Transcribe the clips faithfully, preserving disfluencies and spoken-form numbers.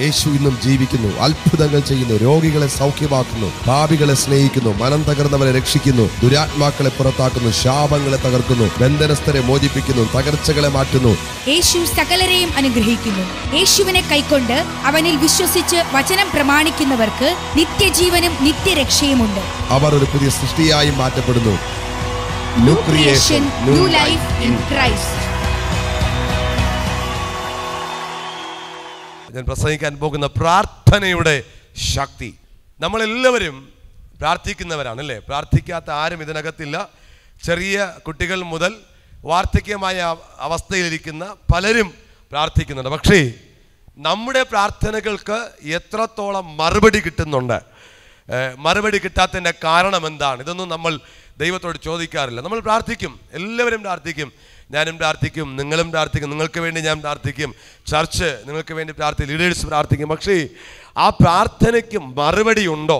യേശു ഇന്നും ജീവിക്കുന്നു, അത്ഭുതങ്ങൾ ചെയ്യുന്നു, രോഗികളെ സൗഖ്യമാക്കുന്നു, പാപികളെ സ്നേഹിക്കുന്നു, മനം തകർന്നവരെ രക്ഷിക്കുന്നു, ദുരാത്മാക്കളെ പുറത്താക്കുന്നു, ശാപങ്ങളെ തകർക്കുന്നു, ബന്ധനസ്ഥരെ മോചിപ്പിക്കുന്നു, തകർച്ചകളെ മാറ്റുന്നു. യേശു സകലരെയും അനുഗ്രഹിക്കുന്നു. യേശുവിനെ കൈക്കൊണ്ട് അവനിൽ വിശ്വസിച്ച് വചനം പ്രമാണിക്കുന്നവർക്ക് നിത്യജീവനും നിത്യരക്ഷയുമുണ്ട്. അവർ ഒരു പുതിയ സൃഷ്ടിയായി മാറ്റപ്പെടുന്നു. New creation, new life in Christ. ഞാൻ പ്രസംഗിക്കാൻ പോകുന്ന പ്രാർത്ഥനയുടെ ശക്തി. നമ്മളെല്ലാവരും പ്രാർത്ഥിക്കുന്നവരാണ് അല്ലേ? പ്രാർത്ഥിക്കാത്ത ആരും ഇതിനകത്തില്ല. ചെറിയ കുട്ടികൾ മുതൽ വാർദ്ധക്യമായ അവസ്ഥയിലിരിക്കുന്ന പലരും പ്രാർത്ഥിക്കുന്നുണ്ട്. പക്ഷേ നമ്മുടെ പ്രാർത്ഥനകൾക്ക് എത്രത്തോളം മറുപടി കിട്ടുന്നുണ്ട്? മറുപടി കിട്ടാത്തതിൻ്റെ കാരണം എന്താണ്? ഇതൊന്നും നമ്മൾ ദൈവത്തോട് ചോദിക്കാറില്ല. നമ്മൾ പ്രാർത്ഥിക്കും, എല്ലാവരും പ്രാർത്ഥിക്കും, ഞാനും പ്രാർത്ഥിക്കും, നിങ്ങളും പ്രാർത്ഥിക്കും, നിങ്ങൾക്ക് വേണ്ടി ഞാൻ പ്രാർത്ഥിക്കും, ചർച്ച് നിങ്ങൾക്ക് വേണ്ടി പ്രാർത്ഥിക്കും, ലീഡേഴ്സ് പ്രാർത്ഥിക്കും. പക്ഷേ ആ പ്രാർത്ഥനയ്ക്ക് മറുപടി ഉണ്ടോ?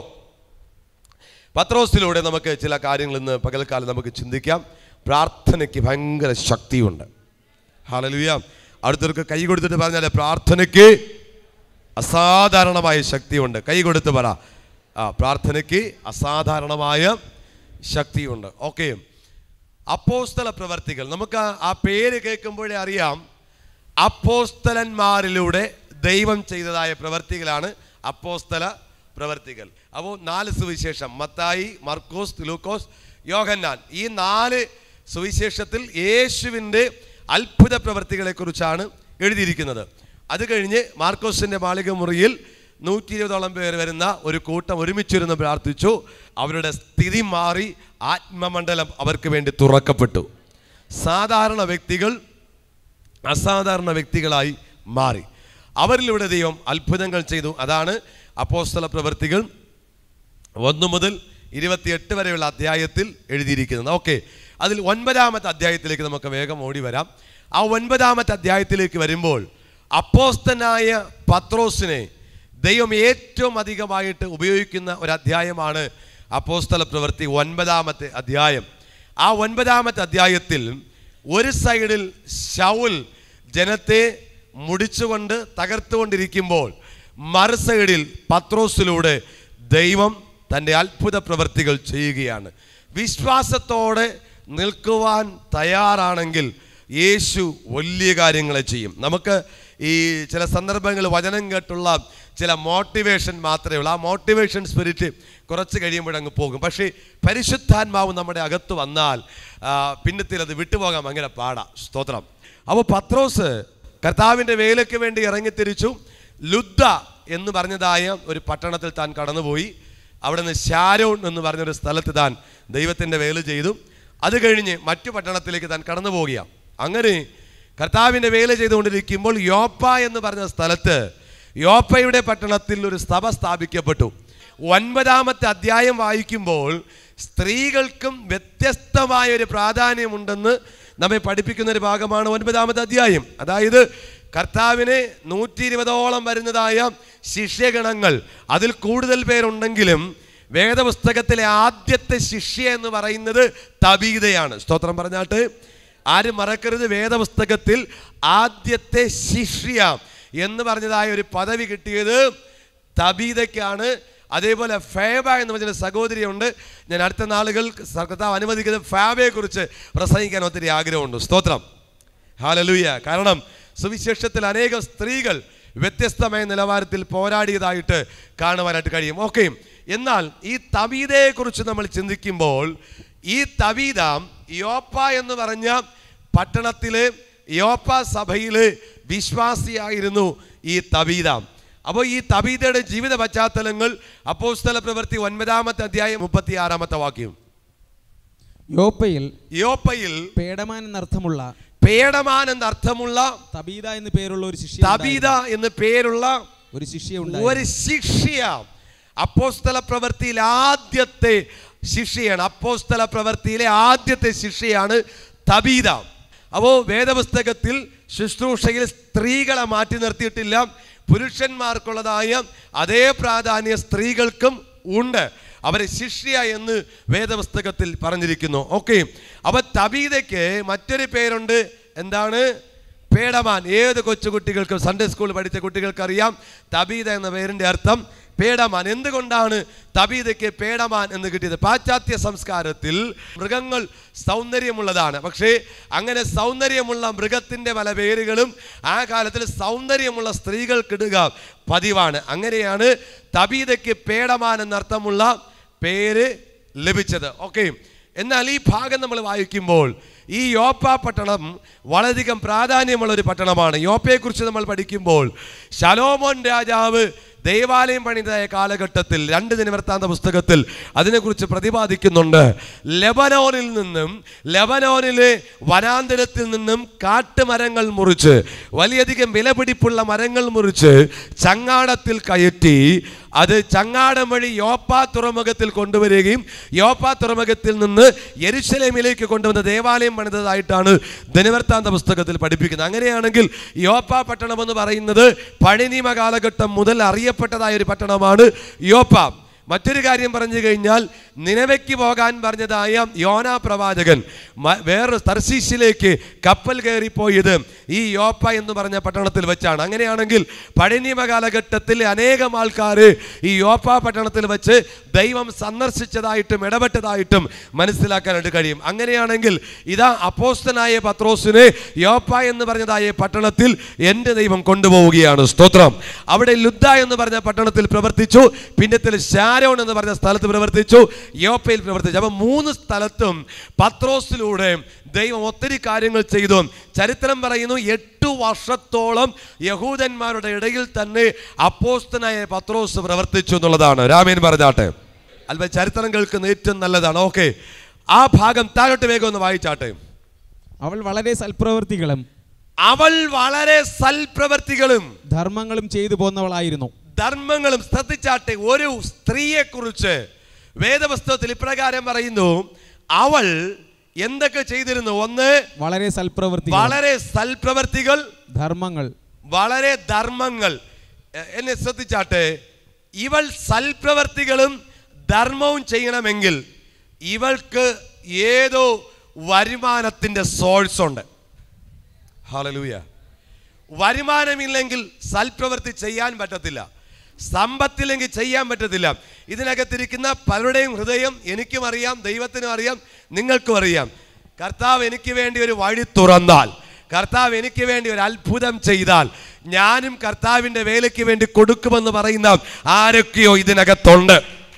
പത്രോസിലൂടെ നമുക്ക് ചില കാര്യങ്ങൾ ഇന്ന് പകൽക്കാലം നമുക്ക് ചിന്തിക്കാം. പ്രാർത്ഥനയ്ക്ക് ഭയങ്കര ശക്തിയുണ്ട്. ഹല്ലേലൂയ. അടുത്തവർക്ക് കൈ കൊടുത്തിട്ട് പറഞ്ഞാൽ പ്രാർത്ഥനയ്ക്ക് അസാധാരണമായ ശക്തിയുണ്ട്. കൈ കൊടുത്ത് പറ, ആ പ്രാർത്ഥനയ്ക്ക് അസാധാരണമായ ശക്തിയുണ്ട്. ഓക്കെ, അപ്പോസ്തല പ്രവർത്തികൾ, നമുക്ക് ആ പേര് കേൾക്കുമ്പോഴേ അറിയാം അപ്പോസ്തലന്മാരിലൂടെ ദൈവം ചെയ്തതായ പ്രവർത്തികളാണ് അപ്പോസ്തല പ്രവർത്തികൾ. അപ്പോൾ നാല് സുവിശേഷം, മത്തായി, മർക്കോസ്, ലൂക്കോസ്, യോഹന്നാൻ, ഈ നാല് സുവിശേഷത്തിൽ യേശുവിൻ്റെ അത്ഭുത പ്രവർത്തികളെ കുറിച്ചാണ് എഴുതിയിരിക്കുന്നത്. അത് കഴിഞ്ഞ് മാർക്കോസിൻ്റെ മാളിക മുറിയിൽ നൂറ്റി ഇരുപതോളം പേർ വരുന്ന ഒരു കൂട്ടം ഒരുമിച്ചിരുന്ന് പ്രാർത്ഥിച്ചു. അവരുടെ സ്ഥിതി മാറി, ആത്മമണ്ഡലം അവർക്ക് വേണ്ടി തുറക്കപ്പെട്ടു. സാധാരണ വ്യക്തികൾ അസാധാരണ വ്യക്തികളായി മാറി. അവരിലൂടെ ദൈവം അത്ഭുതങ്ങൾ ചെയ്തു. അതാണ് അപ്പോസ്തല പ്രവർത്തികൾ ഒന്ന് മുതൽ ഇരുപത്തിയെട്ട് വരെയുള്ള അധ്യായത്തിൽ എഴുതിയിരിക്കുന്നത്. ഓക്കെ, അതിൽ ഒൻപതാമത്തെ അധ്യായത്തിലേക്ക് നമുക്ക് വേഗം ഓടി വരാം. ആ ഒൻപതാമത്തെ അധ്യായത്തിലേക്ക് വരുമ്പോൾ അപ്പോസ്തലനായ പത്രോസിനെ ദൈവം ഏറ്റവും അധികമായിട്ട് ഉപയോഗിക്കുന്ന ഒരു അധ്യായമാണ് അപ്പോസ്തല പ്രവൃത്തി ഒൻപതാമത്തെ അധ്യായം. ആ ഒൻപതാമത്തെ അധ്യായത്തിൽ ഒരു സൈഡിൽ ശൗൽ ജനത്തെ മുടിച്ചുകൊണ്ട് തകർത്തുകൊണ്ടിരിക്കുമ്പോൾ മറു സൈഡിൽ പത്രോസിലൂടെ ദൈവം തൻ്റെ അത്ഭുത പ്രവൃത്തികൾ ചെയ്യുകയാണ്. വിശ്വാസത്തോടെ നിൽക്കുവാൻ തയ്യാറാണെങ്കിൽ യേശു വലിയ കാര്യങ്ങളെ ചെയ്യും. നമുക്ക് ഈ ചില സന്ദർഭങ്ങൾ വചനം കേട്ടുള്ള ചില മോട്ടിവേഷൻ മാത്രമേ ഉള്ളൂ. ആ മോട്ടിവേഷൻ സ്പിരിറ്റ് കുറച്ച് കഴിയുമ്പോഴങ്ങ് പോകും. പക്ഷേ പരിശുദ്ധാത്മാവ് നമ്മുടെ അകത്ത് വന്നാൽ പിന്നത്തിൽ അത് വിട്ടുപോകാൻ ഭയങ്കര പാടാ. സ്തോത്രം. അപ്പോൾ പത്രോസ് കർത്താവിൻ്റെ വേലയ്ക്ക് വേണ്ടി ഇറങ്ങിത്തിരിച്ചു. ലുദ്ദ എന്ന് പറഞ്ഞതായ ഒരു പട്ടണത്തിൽ താൻ കടന്നുപോയി. അവിടെ നിന്ന് ശാരോൺ എന്ന് പറഞ്ഞൊരു സ്ഥലത്ത് താൻ ദൈവത്തിൻ്റെ വേല ചെയ്തു. അത് കഴിഞ്ഞ് മറ്റു പട്ടണത്തിലേക്ക് താൻ കടന്നു പോവുകയാണ്. അങ്ങനെ കർത്താവിൻ്റെ വേല ചെയ്തുകൊണ്ടിരിക്കുമ്പോൾ യോപ്പ എന്ന് പറഞ്ഞ സ്ഥലത്ത്, യോപ്പയുടെ പട്ടണത്തിൽ ഒരു സഭ സ്ഥാപിക്കപ്പെട്ടു. ഒൻപതാമത്തെ അധ്യായം വായിക്കുമ്പോൾ സ്ത്രീകൾക്കും വ്യത്യസ്തമായ ഒരു പ്രാധാന്യമുണ്ടെന്ന് നമ്മെ പഠിപ്പിക്കുന്ന ഒരു ഭാഗമാണ് ഒൻപതാമത്തെ അധ്യായം. അതായത് കർത്താവിനെ നൂറ്റി ഇരുപതോളം വരുന്നതായ ശിഷ്യഗണങ്ങൾ, അതിൽ കൂടുതൽ പേരുണ്ടെങ്കിലും വേദപുസ്തകത്തിലെ ആദ്യത്തെ ശിഷ്യ എന്ന് പറയുന്നത് തബീതയാണ്. സ്തോത്രം പറഞ്ഞാട്ട് ആരും മറക്കരുത്, വേദപുസ്തകത്തിൽ ആദ്യത്തെ ശിഷ്യ എന്ന് പറഞ്ഞതായ ഒരു പദവി കിട്ടിയത് തബീതയ്ക്കാണ്. അതേപോലെ ഫേബ എന്ന് പറഞ്ഞൊരു സഹോദരിയുണ്ട്. ഞാൻ അടുത്ത നാളുകൾ കർത്താവ് അനുവദിക്കുന്നത് ഫാബയെ കുറിച്ച് പ്രസംഗിക്കാൻ ഒത്തിരി ആഗ്രഹമുണ്ട്. സ്തോത്രം, ഹല്ലേലൂയ. കാരണം സുവിശേഷത്തിൽ അനേകം സ്ത്രീകൾ വ്യത്യസ്തമായ നിലവാരത്തിൽ പോരാടിയതായിട്ട് കാണുവാനായിട്ട് കഴിയും. ഓക്കെ, എന്നാൽ ഈ തബീതയെക്കുറിച്ച് നമ്മൾ ചിന്തിക്കുമ്പോൾ ഈ തബീത യോപ്പ എന്ന് പറഞ്ഞ പട്ടണത്തിലെ യോപ്പ സഭയിലെ വിശ്വാസിയായിരുന്നു ഈ തബീത. അപ്പോൾ ഈ തബീതയുടെ ജീവിത പശ്ചാത്തലങ്ങൾ അപ്പോസ്തല പ്രവൃത്തി ഒൻപതാമത്തെ അധ്യായം മുപ്പത്തി ആറാമത്തെ വാക്യം. യോപ്പയിൽ യോപ്പയിൽ പേടമാൻ എന്നർത്ഥമുള്ള പേടമാൻ എന്നർത്ഥമുള്ള തബീത എന്ന് പേരുള്ള ഒരു ശിഷ്യ തബീത എന്ന് പേരുള്ള ഒരു ശിഷ്യ ഒരു ശിഷ്യ അപ്പോസ്തല പ്രവൃത്തിയിൽ ആദ്യത്തെ ശിഷ്യയാണ്. അപ്പോസ്തല പ്രവൃത്തിയിലെ ആദ്യത്തെ ശിഷ്യയാണ് തബീത. അപ്പോൾ വേദപുസ്തകത്തിൽ ശുശ്രൂഷയിൽ സ്ത്രീകളെ മാറ്റി നിർത്തിയിട്ടില്ല. പുരുഷന്മാർക്കുള്ളതായ അതേ പ്രാധാന്യം സ്ത്രീകൾക്കും ഉണ്ട്. അവരെ ശിഷ്യ എന്ന് വേദപുസ്തകത്തിൽ പറഞ്ഞിരിക്കുന്നു. ഓക്കെ, അപ്പൊ തബീതയ്ക്ക് മറ്റൊരു പേരുണ്ട്. എന്താണ്? പേടമാൻ. ഏത് കൊച്ചുകുട്ടികൾക്കും സൺഡേ സ്കൂളിൽ പഠിച്ച കുട്ടികൾക്ക് അറിയാം തബീത എന്ന പേരിൻ്റെ അർത്ഥം പേടമാൻ. എന്തുകൊണ്ടാണ് തബീതയ്ക്ക് പേടമാൻ എന്ന് കിട്ടിയത്? പാശ്ചാത്യ സംസ്കാരത്തിൽ മൃഗങ്ങൾ സൗന്ദര്യമുള്ളതാണ്. പക്ഷേ അങ്ങനെ സൗന്ദര്യമുള്ള മൃഗത്തിൻ്റെ പല പേരുകളും ആ കാലത്തിൽ സൗന്ദര്യമുള്ള സ്ത്രീകൾക്കിടുക പതിവാണ്. അങ്ങനെയാണ് തബീതയ്ക്ക് പേടമാൻ എന്നർത്ഥമുള്ള പേര് ലഭിച്ചത്. ഓക്കെ, എന്നാൽ ഈ ഭാഗം നമ്മൾ വായിക്കുമ്പോൾ ഈ യോപ്പ പട്ടണം വളരെയധികം പ്രാധാന്യമുള്ള ഒരു പട്ടണമാണ്. യോപ്പയെക്കുറിച്ച് നമ്മൾ പഠിക്കുമ്പോൾ ശലോമോൻ രാജാവ് ദേവാലയം പണിതായ കാലഘട്ടത്തിൽ രണ്ട് ദിനവൃത്താന്ത പുസ്തകത്തിൽ അതിനെക്കുറിച്ച് പ്രതിപാദിക്കുന്നുണ്ട്. ലെബനോനിൽ നിന്നും ലെബനോനിലെ വനാന്തരത്തിൽ നിന്നും കാട്ടുമരങ്ങൾ മുറിച്ച് വലിയധികം വിലപിടിപ്പുള്ള മരങ്ങൾ മുറിച്ച് ചങ്ങാടത്തിൽ കയറ്റി അത് ചങ്ങാടം വഴി യോപ്പ തുറമുഖത്തിൽ കൊണ്ടുവരികയും യോപ്പ തുറമുഖത്തിൽ നിന്ന് യെരുശലേമിലേക്ക് കൊണ്ടുവന്ന ദേവാലയം പണിതതായിട്ടാണ് ദിനവൃത്താന്ത പുസ്തകത്തിൽ പഠിപ്പിക്കുന്നത്. അങ്ങനെയാണെങ്കിൽ യോപ്പ പട്ടണം എന്ന് പറയുന്നത് പഴനിമ കാലഘട്ടം മുതൽ അറിയപ്പെട്ടതായ ഒരു പട്ടണമാണ് യോപ്പ. മറ്റൊരു കാര്യം പറഞ്ഞു കഴിഞ്ഞാൽ നിനവയ്ക്ക് പോകാൻ പറഞ്ഞതായ യോനാ പ്രവാചകൻ വേറൊരു തർശീശിലേക്ക് കപ്പൽ കയറിപ്പോയത് ഈ യോപ്പ എന്ന് പറഞ്ഞ പട്ടണത്തിൽ വെച്ചാണ്. അങ്ങനെയാണെങ്കിൽ പഴനിമ കാലഘട്ടത്തിൽ അനേകം ആൾക്കാർ ഈ യോപ്പ പട്ടണത്തിൽ വെച്ച് ദൈവം സന്ദർശിച്ചതായിട്ടും ഇടപെട്ടതായിട്ടും മനസ്സിലാക്കാനായിട്ട് കഴിയും. അങ്ങനെയാണെങ്കിൽ ഇതാ അപ്പോസ്തലനായ പത്രോസിനെ യോപ്പ എന്ന് പറഞ്ഞതായ പട്ടണത്തിൽ എൻ്റെ ദൈവം കൊണ്ടുപോവുകയാണ്. സ്തോത്രം. അവിടെ ലുദ്ദ എന്ന് പറഞ്ഞ പട്ടണത്തിൽ പ്രവർത്തിച്ചു, പിന്നത്തിൽ ശാരോൺ എന്ന് പറഞ്ഞ സ്ഥലത്ത് പ്രവർത്തിച്ചു, യോപ്പയിൽ പ്രവർത്തിച്ചു. അപ്പം മൂന്ന് സ്ഥലത്തും പത്രോസിലൂടെ ദൈവം ഒത്തിരി കാര്യങ്ങൾ ചെയ്തു. ചരിത്രം പറയുന്നു എട്ടു വർഷത്തോളം യഹൂദന്മാരുടെ ഇടയിൽ തന്നെ അപ്പോസ്തലനായ പത്രോസ് പ്രവർത്തിച്ചു എന്നുള്ളതാണ്. രാമേൻ പറഞ്ഞാട്ടെ. അല്പ ചരിത്രം കേൾക്കുന്ന ഏറ്റവും നല്ലതാണ്. ഓക്കെ, ആ ഭാഗം താഴോട്ട് വേഗം ഒന്ന് വായിച്ചാട്ടെ. അവൾ വളരെ സൽപ്രവൃത്തികളും അവൾ വളരെ സൽപ്രവൃത്തികളും ധർമ്മങ്ങളും ചെയ്തു പോന്നവളായിരുന്നു. ധർമ്മങ്ങളും. ശ്രദ്ധിച്ചാട്ടെ, ഒരു സ്ത്രീയെ കുറിച്ച് വേദപുസ്തകത്തിൽ ഇപ്രകാരം പറയുന്നു, അവൾ എന്തൊക്കെ ചെയ്തിരുന്നു? ഒന്ന്, വളരെ സൽപ്രവൃത്തി, വളരെ സൽപ്രവൃത്തികൾ, ധർമ്മങ്ങൾ, വളരെ ധർമ്മങ്ങൾ. എന്നെ ശ്രദ്ധിച്ചാട്ടെ, ഇവൾ സൽപ്രവൃത്തികളും ധർമ്മവും ചെയ്യണമെങ്കിൽ ഇവൾക്ക് ഏതോ വരുമാനത്തിന്റെ സോഴ്സ് ഉണ്ട്. ഹല്ലേലൂയ. വരുമാനമില്ലെങ്കിൽ സൽപ്രവൃത്തി ചെയ്യാൻ പറ്റത്തില്ല, സമ്പത്തില്ലെങ്കിൽ ചെയ്യാൻ പറ്റത്തില്ല. ഇതിനകത്തിരിക്കുന്ന പലരുടെയും ഹൃദയം എനിക്കും അറിയാം, ദൈവത്തിനും അറിയാം, നിങ്ങൾക്കും അറിയാം. കർത്താവ് എനിക്ക് വേണ്ടി ഒരു വഴി തുറന്നാൽ, കർത്താവ് എനിക്ക് വേണ്ടി ഒരു അത്ഭുതം ചെയ്താൽ ഞാനും കർത്താവിൻ്റെ വേലയ്ക്ക് വേണ്ടി കൊടുക്കുമെന്ന് പറയുന്ന ആരൊക്കെയോ ഇതിനകത്തുണ്ട്.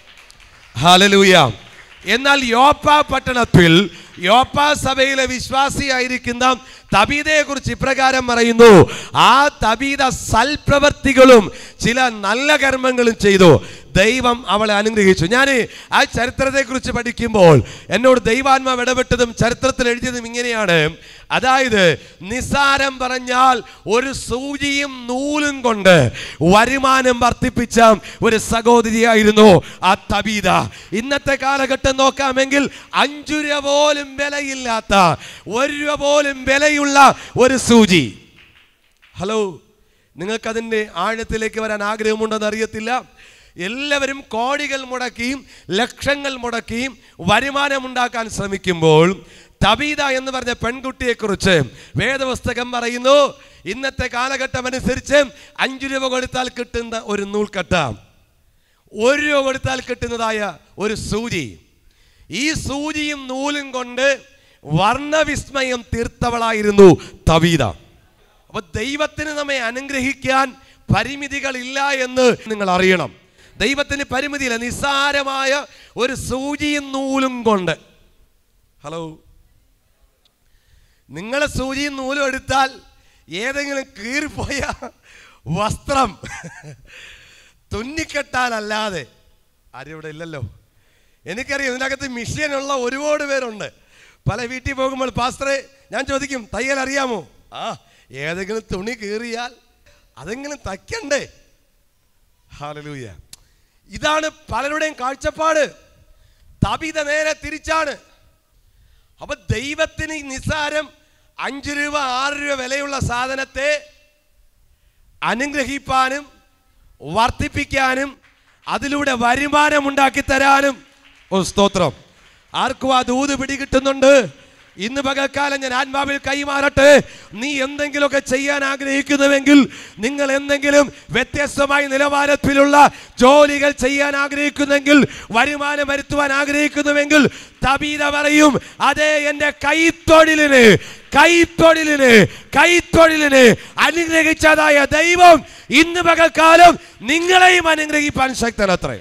ഹല്ലേലൂയ. എന്നാൽ യോപ്പ പട്ടണത്തിൽ യോപ്പ സഭയിലെ വിശ്വാസിയായിരിക്കുന്ന തബീതയെ കുറിച്ച് ഇപ്രകാരം പറയുന്നു, ആ തബീത സൽപ്രവർത്തികളും ചില നല്ല കർമ്മങ്ങളും ചെയ്തു. ദൈവം അവളെ അനുഗ്രഹിച്ചു. ഞാൻ ആ ചരിത്രത്തെക്കുറിച്ച് പഠിക്കുമ്പോൾ എന്നോട് ദൈവാത്മാവ് ഇടപെട്ടതും ചരിത്രത്തിൽ എഴുതിയതും ഇങ്ങനെയാണ്. അതായത് നിസാരം പറഞ്ഞാൽ ഒരു സൂചിയും നൂലും കൊണ്ട് വരുമാനം വർദ്ധിപ്പിച്ച ഒരു സഹോദരിയായിരുന്നു ആ തബീത. ഇന്നത്തെ കാലഘട്ടം നോക്കാമെങ്കിൽ അഞ്ചു രൂപ പോലും വിലയില്ലാത്ത, ഒരു രൂപ പോലും വിലയുള്ള ഒരു സൂചി. ഹലോ, നിങ്ങൾക്കതിൻ്റെ ആഴത്തിലേക്ക് വരാൻ ആഗ്രഹമുണ്ടെന്ന് അറിയത്തില്ല. എല്ലാവരും കോടികൾ മുടക്കിയും ലക്ഷങ്ങൾ മുടക്കിയും വരുമാനമുണ്ടാക്കാൻ ശ്രമിക്കുമ്പോൾ തബീത എന്ന് പറഞ്ഞ പെൺകുട്ടിയെക്കുറിച്ച് വേദപുസ്തകം പറയുന്നു, ഇന്നത്തെ കാലഘട്ടം അനുസരിച്ച് അഞ്ചു രൂപ കൊടുത്താൽ കിട്ടുന്ന ഒരു നൂൽക്കട്ട, ഒരു രൂപ കൊടുത്താൽ കിട്ടുന്നതായ ഒരു സൂചി, ഈ സൂചിയും നൂലും കൊണ്ട് വർണ്ണവിസ്മയം തീർത്തവളായിരുന്നു തബീത. അപ്പൊ ദൈവത്തിന് നമ്മെ അനുഗ്രഹിക്കാൻ പരിമിതികളില്ല എന്ന് നിങ്ങൾ അറിയണം. ദൈവത്തിന് പരിമിതിയില്ല. നിസ്സാരമായ ഒരു സൂചിയും നൂലും കൊണ്ട്. ഹലോ, നിങ്ങളെ സൂചിയും നൂലും എടുത്താൽ ഏതെങ്കിലും കീറിപ്പോയ വസ്ത്രം തുന്നിക്കെട്ടാലല്ലാതെ ആരും ഇവിടെ ഇല്ലല്ലോ. എനിക്കറിയാം, ഇതിനകത്ത് മിഷ്യനുള്ള ഒരുപാട് പേരുണ്ട്. പല വീട്ടിൽ പോകുമ്പോൾ പാസ്റ്ററെ ഞാൻ ചോദിക്കും, തയ്യൽ അറിയാമോ? ആ, ഏതെങ്കിലും തുണി കീറിയാൽ അതെങ്കിലും തയ്ക്കണ്ടേ? ഹല്ലേലൂയ. ഇതാണ് പലരുടെയും കാഴ്ചപ്പാട്. തബീത നേരെ തിരിച്ചാണ്. അപ്പൊ ദൈവത്തിന് നിസ്സാരം അഞ്ചു രൂപ ആറ് രൂപ വിലയുള്ള സാധനത്തെ അനുഗ്രഹിപ്പാനും വർദ്ധിപ്പിക്കാനും അതിലൂടെ വരുമാനം ഉണ്ടാക്കി തരാനും ഒരു സ്തോത്രം. ആർക്കും ആ ദൂത് പിടികിട്ടുന്നുണ്ട്? ഇന്ന് പകൽക്കാലം ഞാൻ ആത്മാവിൽ കൈമാറട്ടെ. നീ എന്തെങ്കിലുമൊക്കെ ചെയ്യാൻ ആഗ്രഹിക്കുന്നുവെങ്കിൽ, നിങ്ങൾ എന്തെങ്കിലും വ്യത്യസ്തമായ നിലവാരത്തിലുള്ള ജോലികൾ ചെയ്യാൻ ആഗ്രഹിക്കുന്നെങ്കിൽ, വരുമാനം വരുത്തുവാൻ ആഗ്രഹിക്കുന്നുവെങ്കിൽ, തബീത പറയും, അതേ എൻ്റെ കൈത്തൊഴിലിന് കൈത്തൊഴിലിന് കൈത്തൊഴിലിന് അനുഗ്രഹിച്ചതായ ദൈവം ഇന്ന് പകൽക്കാലം നിങ്ങളെയും അനുഗ്രഹിപ്പാൻ ശക്തനത്രേ.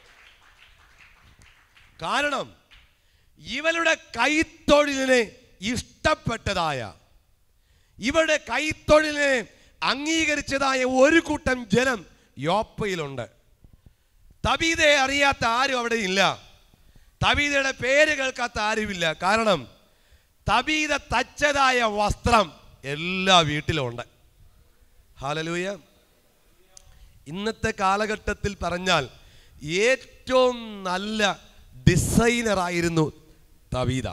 കാരണം ഇവളുടെ കൈത്തൊഴിലിനെ ഇഷ്ടപ്പെട്ടതായ, ഇവരുടെ കൈത്തൊഴിലിനെ അംഗീകരിച്ചതായ ഒരു കൂട്ടം ജനം യോപ്പയിലുണ്ട്. തബീതയെ അറിയാത്ത ആരും അവിടെ ഇല്ല. തബീതയുടെ പേര് കേൾക്കാത്ത ആരുമില്ല. കാരണം തബീത തച്ചതായ വസ്ത്രം എല്ലാ വീട്ടിലും ഉണ്ട്. ഹല്ലേലൂയ. ഇന്നത്തെ കാലഘട്ടത്തിൽ പറഞ്ഞാൽ ഏറ്റവും നല്ല ഡിസൈനറായിരുന്നു തബീത.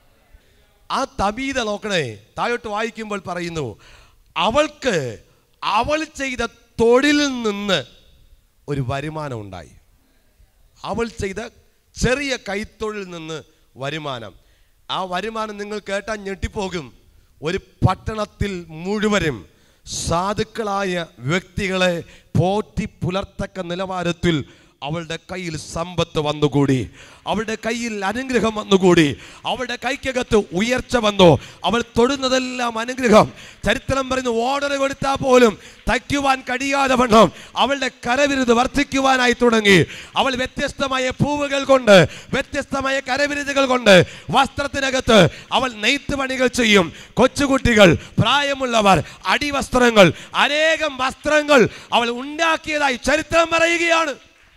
ആ തബീത നോക്കണേ, താഴോട്ട് വായിക്കുമ്പോൾ പറയുന്നു, അവൾക്ക് അവൾ ചെയ്ത തൊഴിലിൽ നിന്ന് ഒരു വരുമാനം ഉണ്ടായി. അവൾ ചെയ്ത ചെറിയ കൈത്തൊഴിൽ നിന്ന് വരുമാനം. ആ വരുമാനം നിങ്ങൾ കേട്ടാൽ ഞെട്ടിപ്പോകും. ഒരു പട്ടണത്തിൽ മുഴുവനും സാധുക്കളായ വ്യക്തികളെ പോറ്റി പുലർത്തക്ക നിലവാരത്തിൽ അവളുടെ കയ്യിൽ സമ്പത്ത് വന്നുകൂടി, അവളുടെ കയ്യിൽ അനുഗ്രഹം വന്നുകൂടി, അവളുടെ കൈക്കകത്ത് ഉയർച്ച വന്നു. അവൾ തൊടുന്നതെല്ലാം അനുഗ്രഹം. ചരിത്രം പറയുന്നു, ഓർഡർ കൊടുത്താൽ പോലും തയ്ക്കുവാൻ കഴിയാതെ വണ്ണം അവളുടെ കരവിരുത് വർദ്ധിക്കുവാനായി തുടങ്ങി. അവൾ വ്യത്യസ്തമായ പൂവുകൾ കൊണ്ട്, വ്യത്യസ്തമായ കരവിരുതുകൾ കൊണ്ട് വസ്ത്രത്തിനകത്ത് അവൾ നെയ്ത്ത് പണികൾ ചെയ്യും. കൊച്ചുകുട്ടികൾ, പ്രായമുള്ളവർ, അടിവസ്ത്രങ്ങൾ, അനേകം വസ്ത്രങ്ങൾ അവൾ ഉണ്ടാക്കിയതായി ചരിത്രം പറയുകയാണ്.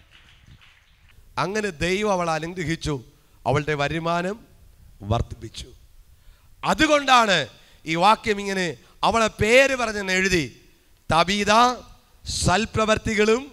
അങ്ങനെ ദൈവം അവൾ അനുഗ്രഹിച്ചു, അവളുടെ വരുമാനം വർദ്ധിപ്പിച്ചു. അതുകൊണ്ടാണ് ഈ വാക്യം ഇങ്ങനെ അവളെ പേര് പറഞ്ഞെന്ന് എഴുതി. തബീത സൽപ്രവർത്തികളും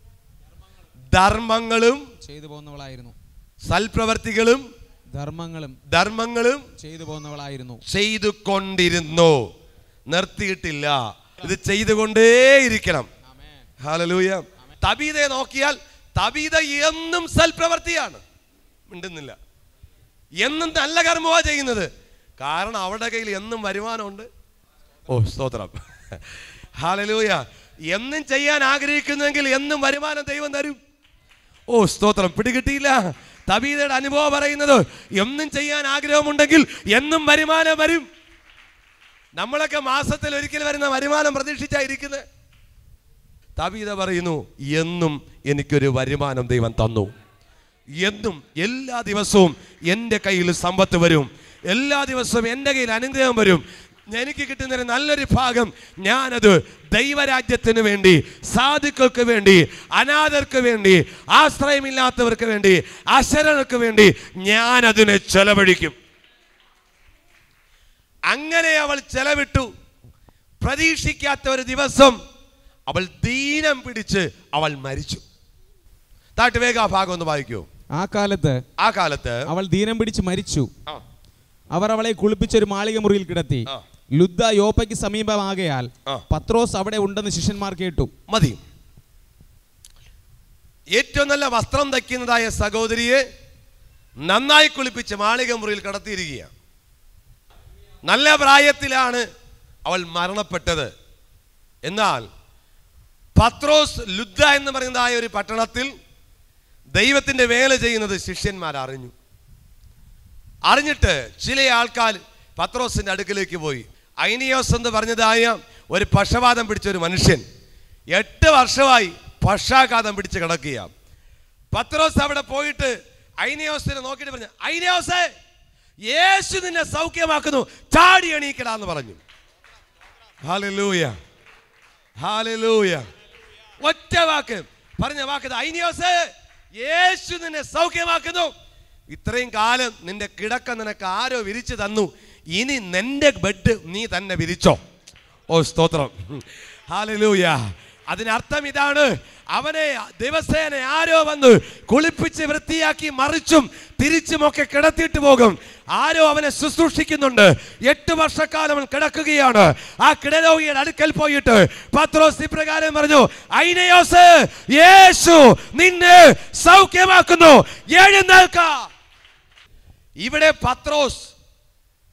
ധർമ്മങ്ങളും ചെയ്തു പോകുന്നവളായിരുന്നു. സൽപ്രവർത്തികളും ധർമ്മങ്ങളും ധർമ്മങ്ങളും ചെയ്തു പോകുന്നവളായിരുന്നു. ചെയ്തു കൊണ്ടിരുന്നു, നിർത്തിയിട്ടില്ല. ഇത് ചെയ്തുകൊണ്ടേയിരിക്കണം. ഹല്ലേലൂയ. തബീതയെ നോക്കിയാൽ തബീത എന്നും സൽപ്രവർത്തിയാണ്, മിണ്ടുന്നില്ല. എന്നും നല്ല കർമ്മമാണ് ചെയ്യുന്നത്. കാരണം അവളുടെ കയ്യിൽ എന്നും വരുമാനമുണ്ട്. ഓ സ്തോത്രം, ഹല്ലേലൂയ. എന്നും ചെയ്യാൻ ആഗ്രഹിക്കുന്നെങ്കിൽ എന്നും വരുമാനം ദൈവം തരും. ഓ സ്തോത്രം. പിടികിട്ടിയില്ല. തബീതയുടെ അനുഭവം പറയുന്നത്, എന്നും ചെയ്യാൻ ആഗ്രഹമുണ്ടെങ്കിൽ എന്നും വരുമാനം വരും. നമ്മളൊക്കെ മാസത്തിൽ ഒരിക്കൽ വരുന്ന വരുമാനം പ്രതീക്ഷിച്ചായിരിക്കുന്നത്. തബീത പറയുന്നു, എന്നും എനിക്കൊരു വരുമാനം ദൈവം തന്നു. എന്നും എല്ലാ ദിവസവും എൻ്റെ കയ്യിൽ സമ്പത്ത് വരും, എല്ലാ ദിവസവും എൻ്റെ കയ്യിൽ അനുഗ്രഹം വരും. എനിക്ക് കിട്ടുന്നൊരു നല്ലൊരു ഭാഗം ഞാനത് ദൈവരാജ്യത്തിന് വേണ്ടി, സാധുക്കൾക്ക് വേണ്ടി, അനാഥർക്ക് വേണ്ടി, ആശ്രയമില്ലാത്തവർക്ക് വേണ്ടി, അശരണർക്ക് വേണ്ടി ഞാനതിനെ ചെലവഴിക്കും. അങ്ങനെ അവൾ ചെലവിട്ടു. പ്രതീക്ഷിക്കാത്ത ഒരു ദിവസം അവൾ ദീനം പിടിച്ച് അവൾ മരിച്ചു. താട്ട് വേഗം ആ ഭാഗം ഒന്ന് വായിക്കൂ. ആ കാലത്ത് ആ കാലത്ത് അവൾ ദീനം പിടിച്ച് മരിച്ചു. അവർ അവളെ കുളിപ്പിച്ചൊരു മാളിക മുറിയിൽ കിടത്തി. ലുദ്ദ യോപ്പയ്ക്ക് സമീപമാകയാൽ പത്രോസ് അവിടെ ഉണ്ടെന്ന് ശിഷ്യന്മാർ കേട്ടു. മതി. ഏറ്റവും നല്ല വസ്ത്രം തയ്ക്കുന്നതായ സഹോദരിയെ നന്നായി കുളിപ്പിച്ച് മാളിക മുറിയിൽ കിടത്തിയിരിക്കുകയാണ്. നല്ല പ്രായത്തിലാണ് അവൾ മരണപ്പെട്ടത്. എന്നാൽ പത്രോസ് ലുദ്ദ എന്ന് പറയുന്നതായ ഒരു പട്ടണത്തിൽ ദൈവത്തിന്റെ വേല ചെയ്യുന്നത് ശിഷ്യന്മാർ അറിഞ്ഞു. അറിഞ്ഞിട്ട് ചില ആൾക്കാർ പത്രോസിന്റെ അടുക്കിലേക്ക് പോയി. ഐനിയോസ് എന്ന് പറഞ്ഞതായ ഒരു പക്ഷവാതം പിടിച്ച ഒരു മനുഷ്യൻ എട്ട് വർഷമായി പക്ഷാഘാതം പിടിച്ച് കിടക്കുക. പത്രോസ് അവിടെ പോയിട്ട് ഐനിയോസിനെ നോക്കിയിട്ട് പറഞ്ഞു, ഐനിയോസേ, യേശു നിന്നെ സൗഖ്യമാക്കുന്നു, ചാടി എണീക്കടാന്ന് പറഞ്ഞു. Hallelujah, hallelujah. ഒറ്റ വാക്ക് പറഞ്ഞ വാക്ക്, ഐനിയോസേ, യേശു നിന്നെ സൗഖ്യമാക്കുന്നു. ഇത്രയും കാലം നിന്റെ കിടക്ക നിനക്ക് ആരോ വിരിച്ചു തന്നു, ഇനി നിന്റെ ബെഡ് നീ തന്നെ വിരിച്ചോ. ഓ സ്തോത്രം, ഹല്ലേലൂയ. അതിനർത്ഥം ഇതാണ്, അവനെ ദിവസേന ആരോ വന്ന് കുളിപ്പിച്ച് വൃത്തിയാക്കി മറിച്ചും തിരിച്ചുമൊക്കെ കിടത്തിയിട്ട് പോകും. ആരോ അവനെ ശുശ്രൂഷിക്കുന്നുണ്ട്. എട്ട് വർഷക്കാലം അവൻ കിടക്കുകയാണ്. ആ കിടരോഗിയുടെ അടുക്കൽ പോയിട്ട് പത്രോസ് ഇപ്രകാരം പറഞ്ഞു, ഐനിയോസ്, യേശു നിന്നെ സൗഖ്യമാക്കുന്നു, എഴുന്നേൽക്ക. ഇവിടെ പത്രോസ്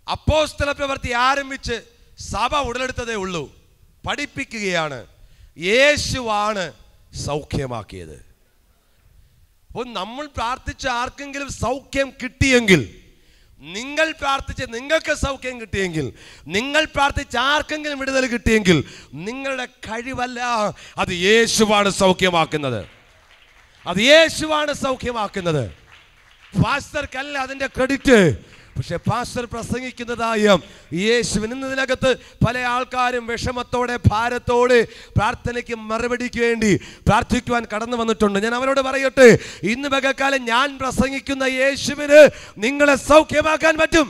അപ്പോസ്തല പ്രവൃത്തി ആരംഭിച്ച് സഭ ഉടലെടുത്തതേ ഉള്ളൂ. പഠിപ്പിക്കുകയാണ്. യേശുവാണ് സൗഖ്യമാക്കിയത്. അപ്പോൾ നമ്മൾ പ്രാർത്ഥിച്ച ആർക്കെങ്കിലും സൗഖ്യം കിട്ടിയെങ്കിൽ, നിങ്ങൾ പ്രാർത്ഥിച്ച് നിങ്ങൾക്ക് സൗഖ്യം കിട്ടിയെങ്കിൽ, നിങ്ങൾ പ്രാർത്ഥിച്ച ആർക്കെങ്കിലും വിടുതൽ കിട്ടിയെങ്കിൽ, നിങ്ങളുടെ കഴിവല്ല, അത് യേശുവാണ് സൗഖ്യമാക്കുന്നത്. അത് യേശുവാണ് സൗഖ്യമാക്കുന്നത്. പാസ്റ്റർക്കല്ല അതിൻ്റെ ക്രെഡിറ്റ്. പക്ഷെ പാസ്റ്റർ പ്രസംഗിക്കുന്നതായ യേശുവിന് ഇതിനകത്ത് പല ആൾക്കാരും വിഷമത്തോടെ ഭാരത്തോടെ പ്രാർത്ഥനയ്ക്ക് മറുപടിക്ക് വേണ്ടി പ്രാർത്ഥിക്കുവാൻ കടന്നു വന്നിട്ടുണ്ട്. ഞാൻ അവരോട് പറയട്ടെ, ഇന്ന് പകൽക്കാലം ഞാൻ പ്രസംഗിക്കുന്ന യേശുവിന് നിങ്ങളെ സൗഖ്യമാക്കാൻ പറ്റും.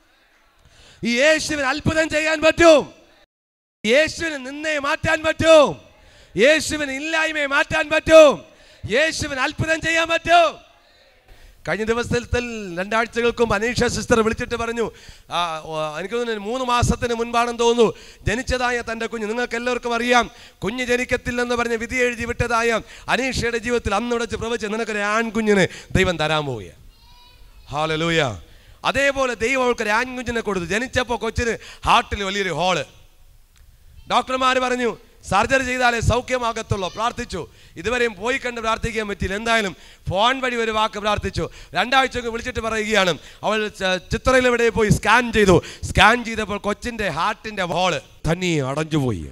ഈ യേശുവിന് അത്ഭുതം ചെയ്യാൻ പറ്റും. യേശുവിന് നിന്നെ മാറ്റാൻ പറ്റും. യേശുവിന് ഇല്ലായ്മയെ മാറ്റാൻ പറ്റും. യേശുവിന് അത്ഭുതം ചെയ്യാൻ പറ്റും. കഴിഞ്ഞ ദിവസത്തിൽ രണ്ടാഴ്ചകൾക്കും അനീഷ സിസ്റ്റർ വിളിച്ചിട്ട് പറഞ്ഞു, എനിക്ക് തോന്നുന്നു മൂന്ന് മാസത്തിന് മുൻപാണെന്ന് തോന്നുന്നു, ജനിച്ചതായ തൻ്റെ കുഞ്ഞ്, നിങ്ങൾക്ക് എല്ലാവർക്കും അറിയാം, കുഞ്ഞ് ജനിക്കത്തില്ലെന്ന് പറഞ്ഞ് വിധി എഴുതി വിട്ടതായ അനീഷയുടെ ജീവിതത്തിൽ അന്ന് വിളിച്ച് പ്രവചിച്ച് നിനക്കൊരു ആൺകുഞ്ഞിന് ദൈവം തരാൻ പോവുക. ഹല്ലേലൂയ. അതേപോലെ ദൈവം അവൾക്കൊരു ആൺകുഞ്ഞിനെ കൊടുത്തു. ജനിച്ചപ്പോൾ കൊച്ചിന് ഹാർട്ടിൽ വലിയൊരു ഹോള്. ഡോക്ടർമാർ പറഞ്ഞു സർജറി ചെയ്താലേ സൗഖ്യമാകത്തുള്ളൂ. പ്രാർത്ഥിച്ചു, ഇതുവരെയും പോയി കണ്ട് പ്രാർത്ഥിക്കാൻ പറ്റിയില്ല. എന്തായാലും ഫോൺ വഴി ഒരു വാക്ക് പ്രാർത്ഥിച്ചു. രണ്ടാഴ്ചക്ക് വിളിച്ചിട്ട് പറയുകയാണ്, അവൾ ചിത്രയിലെവിടെ പോയി സ്കാൻ ചെയ്തു. സ്കാൻ ചെയ്തപ്പോൾ കൊച്ചിൻ്റെ ഹാർട്ടിൻ്റെ ഹോള് തനിയെ അടഞ്ഞുപോയി.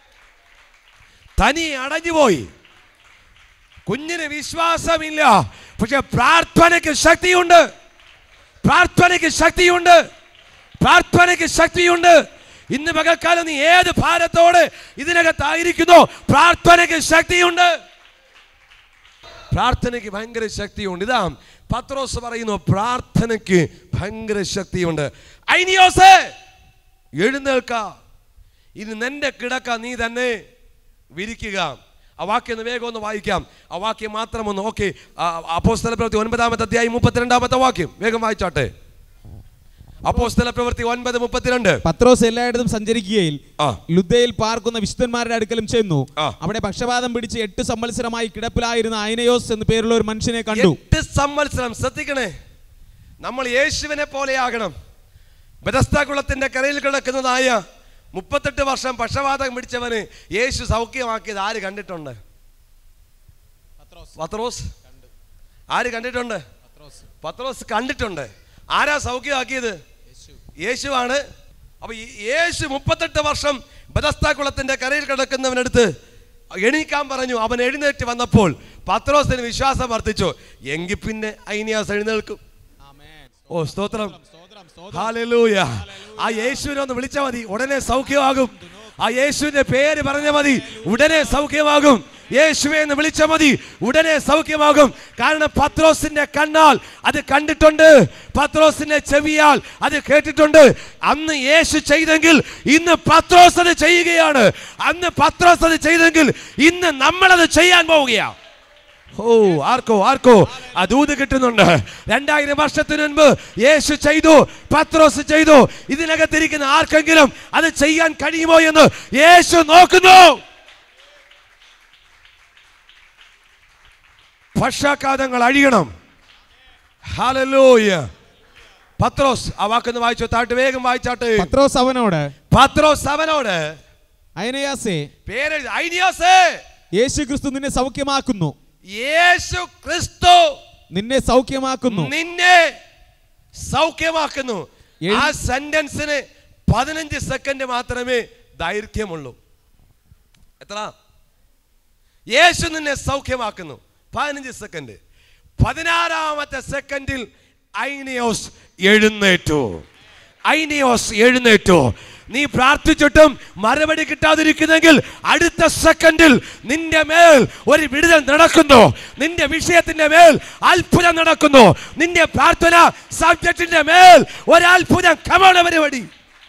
തനിയെ അടഞ്ഞുപോയി. കുഞ്ഞിന് വിശ്വാസമില്ല, പക്ഷെ പ്രാർത്ഥനയ്ക്ക് ശക്തിയുണ്ട്. പ്രാർത്ഥനയ്ക്ക് ശക്തിയുണ്ട്. പ്രാർത്ഥനയ്ക്ക് ശക്തിയുണ്ട്. ഇന്ന് പകൽക്കാലം നീ ഏത് ഭാരത്തോടെ ഇതിനകത്തായിരിക്കുന്നോ, പ്രാർത്ഥനയ്ക്ക് ശക്തിയുണ്ട്. പ്രാർത്ഥനയ്ക്ക് ഭയങ്കര ശക്തിയുണ്ട്. ഇതാ പത്രോസ് പറയുന്നു, പ്രാർത്ഥനയ്ക്ക് ഭയങ്കര ശക്തിയുണ്ട്. ഐനിയോസേ, എഴുന്നേൽക്ക, ഇനി നിന്റെ കിടക്ക നീ തന്നെ വിരിക്കുക. ആ വാക്യം ഒന്ന് വേഗം ഒന്ന് വായിക്കാം. ആ വാക്യം മാത്രം ഒന്ന്. ഓക്കെ, അപ്പോസ്തല പ്രവൃത്തി ഒൻപതാമത്തെ അധ്യായം മുപ്പത്തിരണ്ടാമത്തെ വാക്യം വേഗം വായിച്ചാട്ടെ. അപ്പോസ്തല പ്രവൃത്തി ഒൻപത് മുപ്പത്തിരണ്ട്. പത്രോസ് എല്ലായിടത്തും സഞ്ചരിക്കുകയിൽ ലുദ്ദയിൽ പാർക്കുന്ന വിശുദ്ധന്മാരുടെ അടുക്കലും ചെന്നു. അവിടെ പക്ഷപാതം പിടിച്ച് എട്ട് സംവത്സരമായി കിടപ്പിലായിരുന്ന ഐനയോസ് എന്ന് പേരുള്ള ഒരു മനുഷ്യനെ കണ്ടു. എട്ട് സംവത്സരം. ശ്രദ്ധിക്കണേ, നമ്മൾ യേശുവിനെ പോലെയാകണം. ബെഥസ്ദാ കുളത്തിന്റെ കരയിൽ കിടക്കുന്നതായ മുപ്പത്തെട്ട് വർഷം പക്ഷപാതം പിടിച്ചവന് യേശു സൗഖ്യമാക്കിയത് ആര് കണ്ടിട്ടുണ്ട്? പത്രോസ്. ആര് കണ്ടിട്ടുണ്ട്? പത്രോസ് കണ്ടിട്ടുണ്ട്. ആരാ സൗഖ്യമാക്കിയത്? യേശുവാണ്. അപ്പൊ യേശു മുപ്പത്തെട്ട് വർഷം ബെഥസ്ദാ കുളത്തിന്റെ കരയിൽ കിടക്കുന്നവനടുത്ത് എണീക്കാൻ പറഞ്ഞു. അവൻ എഴുന്നേറ്റ് വന്നപ്പോൾ പത്രോസിന് വിശ്വാസം വർദ്ധിച്ചു. എങ്കിൽ പിന്നെ ഐനിയാസ് എഴുന്നേൽക്കും. ഓ സ്തോത്രം, ഹല്ലേലൂയ. ആ യേശുവിനെ ഒന്ന് വിളിച്ചാൽ മതി, ഉടനെ സൗഖ്യമാകും. ആ യേശുവിന്റെ പേര് പറഞ്ഞ മതി, ഉടനെ സൗഖ്യമാകും. യേശുവെ എന്ന് വിളിച്ച മതി, ഉടനെ സൗഖ്യമാകും. കാരണം പത്രോസിന്റെ കണ്ണാൽ അത് കണ്ടിട്ടുണ്ട്, പത്രോസിന്റെ ചെവിയാൽ അത് കേട്ടിട്ടുണ്ട്. അന്ന് യേശു ചെയ്തെങ്കിൽ ഇന്ന് പത്രോസ് അത് ചെയ്യുകയാണ്. അന്ന് പത്രോസ് അത് ചെയ്തെങ്കിൽ ഇന്ന് നമ്മളത് ചെയ്യാൻ പോവുകയാണ്. ഓ ആർക്കോ ആർക്കോ ആ ദൂത് കിട്ടുന്നുണ്ട്. രണ്ടായിരം വർഷത്തിന് മുൻപ് യേശു ചെയ്തു, പത്രോസ് ചെയ്തു. ഇതിനകത്തിരിക്കുന്ന ആർക്കെങ്കിലും അത് ചെയ്യാൻ കഴിയുമോ എന്ന് യേശു നോക്കുന്നു. പക്ഷാഘാതങ്ങൾ അഴിയണം. ഹല്ലേലൂയ. പത്രോസ്, ആ വാക്കൊന്ന് വായിച്ചോ, താട്ട് വേഗം വായിച്ചാട്ടെ. പത്രോസ് അവനോട് പത്രോസ് അവനോട് ഐനയാസേ, പേര് ഐനിയാസേ, യേശു ക്രിസ്തു നിന്നെ സൗഖ്യമാക്കുന്നു. യേശു ക്രിസ്തു നിന്നെ സൗഖ്യമാക്കുന്നു. നിന്നെ സൗഖ്യമാക്കുന്നു. ആ സെന്റൻസിന് പതിനഞ്ച് സെക്കൻഡ് മാത്രമേ ദൈർഘ്യമുള്ളൂ. എത്ര? യേശു നിന്നെ സൗഖ്യമാക്കുന്നു, പതിനഞ്ച് സെക്കൻഡ്. പതിനാറാമത്തെ സെക്കൻഡിൽ ഐനിയോസ് എഴുന്നേറ്റു. ഐനിയോസ് എഴുന്നേറ്റു. നീ പ്രാർത്ഥിച്ചിട്ടും മറുപടി കിട്ടാതിരിക്കുന്നെങ്കിൽ അടുത്ത സെക്കൻഡിൽ നിന്റെ മേൽ ഒരു വിടുതൽ നടക്കുന്നു. നിന്റെ വിഷയത്തിന്റെ മേൽ അത്ഭുതം നടക്കുന്നു. നിന്റെ പ്രാർത്ഥന സബ്ജക്റ്റിന്റെ മേൽ ഒരു അത്ഭുതം. കമോൺ പരിപാടി.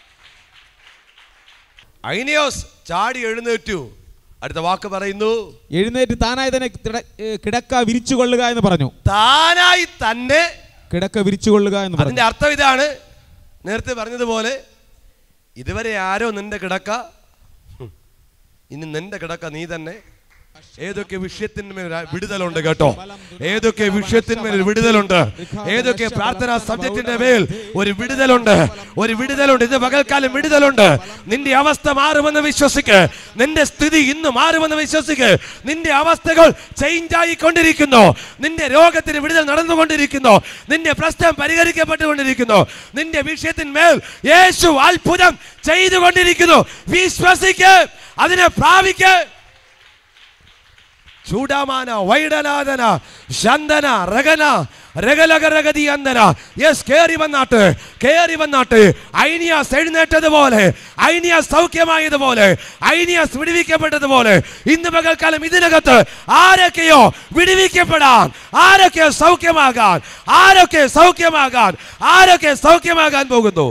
ഐനിയോസ് ചാടി എഴുന്നേറ്റു. അടുത്ത വാക്ക് പറയുന്നു, എഴുന്നേറ്റ് താനായി തന്നെ കിടക്ക വിരിച്ചുകൊള്ളുക എന്ന് പറഞ്ഞു. താനായി തന്നെ കിടക്ക വിരിച്ചുകൊള്ളുക എന്ന് പറഞ്ഞു. അതിന്റെ അർത്ഥം ഇതാണ്, നേരത്തെ പറഞ്ഞതുപോലെ ഇതുവരെ ആരോ നിന്റെ കിടക്ക, ഇനി നിന്റെ കിടക്ക നീ തന്നെ ഏതൊക്കെ വിഷയത്തിന്മേൽ വിടുതലുണ്ട് കേട്ടോ, ഏതൊക്കെ വിഷയത്തിന്മേൽ വിടുതലുണ്ട്, ഏതൊക്കെ പ്രാർത്ഥനാ സബ്ജക്റ്റിന്റെ മേൽ ഒരു വിടുതലുണ്ട്, ഒരു വിടുതലുണ്ട്. ഇത് പകൽക്കാലം വിടുതലുണ്ട്. നിന്റെ അവസ്ഥ മാറുമെന്ന് വിശ്വസിക്ക്, നിന്റെ സ്ഥിതി ഇന്ന് മാറുമെന്ന് വിശ്വസിക്ക്. നിന്റെ അവസ്ഥകൾ ചേഞ്ച് ആയിക്കൊണ്ടിരിക്കുന്നു, നിന്റെ രോഗത്തിന് വിടുതൽ നടന്നുകൊണ്ടിരിക്കുന്നു, നിന്റെ പ്രശ്നം പരിഹരിക്കപ്പെട്ടുകൊണ്ടിരിക്കുന്നു, നിന്റെ വിഷയത്തിന്മേൽ യേശു അത്ഭുതം ചെയ്തുകൊണ്ടിരിക്കുന്നു. വിശ്വസിക്ക്, അതിനെ പ്രാപിക്ക്. ചൂടാമാന വൈഡനാദന ശന്തന രഗന രഗലഗരഗതി അന്തന. യെസ്, കേറി വന്നാട്ട്, കേറി വന്നാട്ട്. ഐനിയാസ് എഴുന്നേറ്റതുപോലെ, ഐനിയാസ് സൗഖ്യമായതുപോലെ, ഐനിയാസ് വിടുവിക്കപ്പെട്ടതുപോലെ ഇന്ന് പകൽക്കാലം ഇതിനകത്ത് ആരൊക്കെയോ വിടുവിക്കപ്പെടാൻ, ആരൊക്കെ സൗഖ്യമാകാൻ, ആരൊക്കെ സൗഖ്യമാകാൻ, ആരൊക്കെ സൗഖ്യമാകാൻ പോകുന്നു.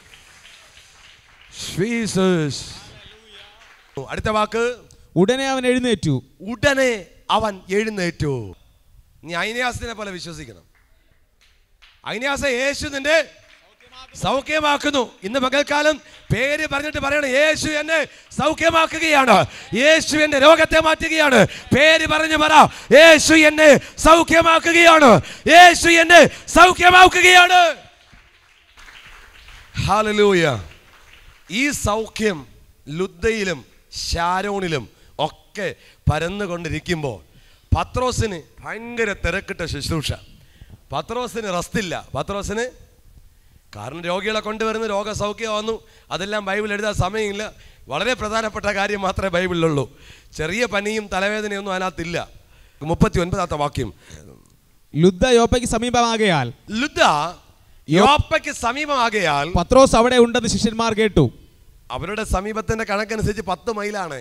അടുത്ത വാക്ക്, ഉടനെ അവൻ എഴുന്നേറ്റു. ഉടനെ അവൻ എഴുന്നേറ്റു. നീ ഐനിയാസിനെ പോലെ വിശ്വസിക്കണം. ഐനിയാസെ യേശു നിന്റെ സൗഖ്യമാക്കുന്നു. ഇന്ന് പകൽക്കാലം പേര് പറഞ്ഞിട്ട് പറയണം, യേശു എന്നെ സൗഖ്യമാക്കുകയാണ്, യേശു എന്റെ രോഗത്തെ മാറ്റുകയാണ്. പേര് പറഞ്ഞു പറ, യേശു എന്നെ സൗഖ്യമാക്കുകയാണ്, യേശു എന്നെ സൗഖ്യമാക്കുകയാണ്. ഹല്ലേലൂയ. ഈ സൗഖ്യം ലുദ്ദയിലും ശാരോണിലും ഒക്കെ പരന്നുകൊണ്ടിരിക്കുമ്പോൾ പത്രോസിന് ഭയങ്കര തിരക്കിട്ട ശുശ്രൂഷ. പത്രോസിന് റെസ്റ്റില്ല. പത്രോസിന് കാരണം രോഗികളെ കൊണ്ടുവരുന്ന രോഗസൗഖ്യം വന്നു, അതെല്ലാം ബൈബിൾ എഴുതാൻ സമയമില്ല. വളരെ പ്രധാനപ്പെട്ട കാര്യം മാത്രമേ ബൈബിളിലുള്ളൂ. ചെറിയ പനിയും തലവേദനയൊന്നും അതിനകത്തില്ല. മുപ്പത്തി ഒൻപതാമത്തെ വാക്യം, ലുദ്ദ യോപ്പയ്ക്ക് സമീപമാകയാൽ ലുദ്ദ യോപ്പയ്ക്ക് സമീപമാകയാൽ പത്രോസ് അവിടെ ഉണ്ടെന്ന് ശിഷ്യന്മാർ കേട്ടു. അവരുടെ സമീപത്തിന്റെ കണക്കനുസരിച്ച് പത്ത് മൈലാണ്.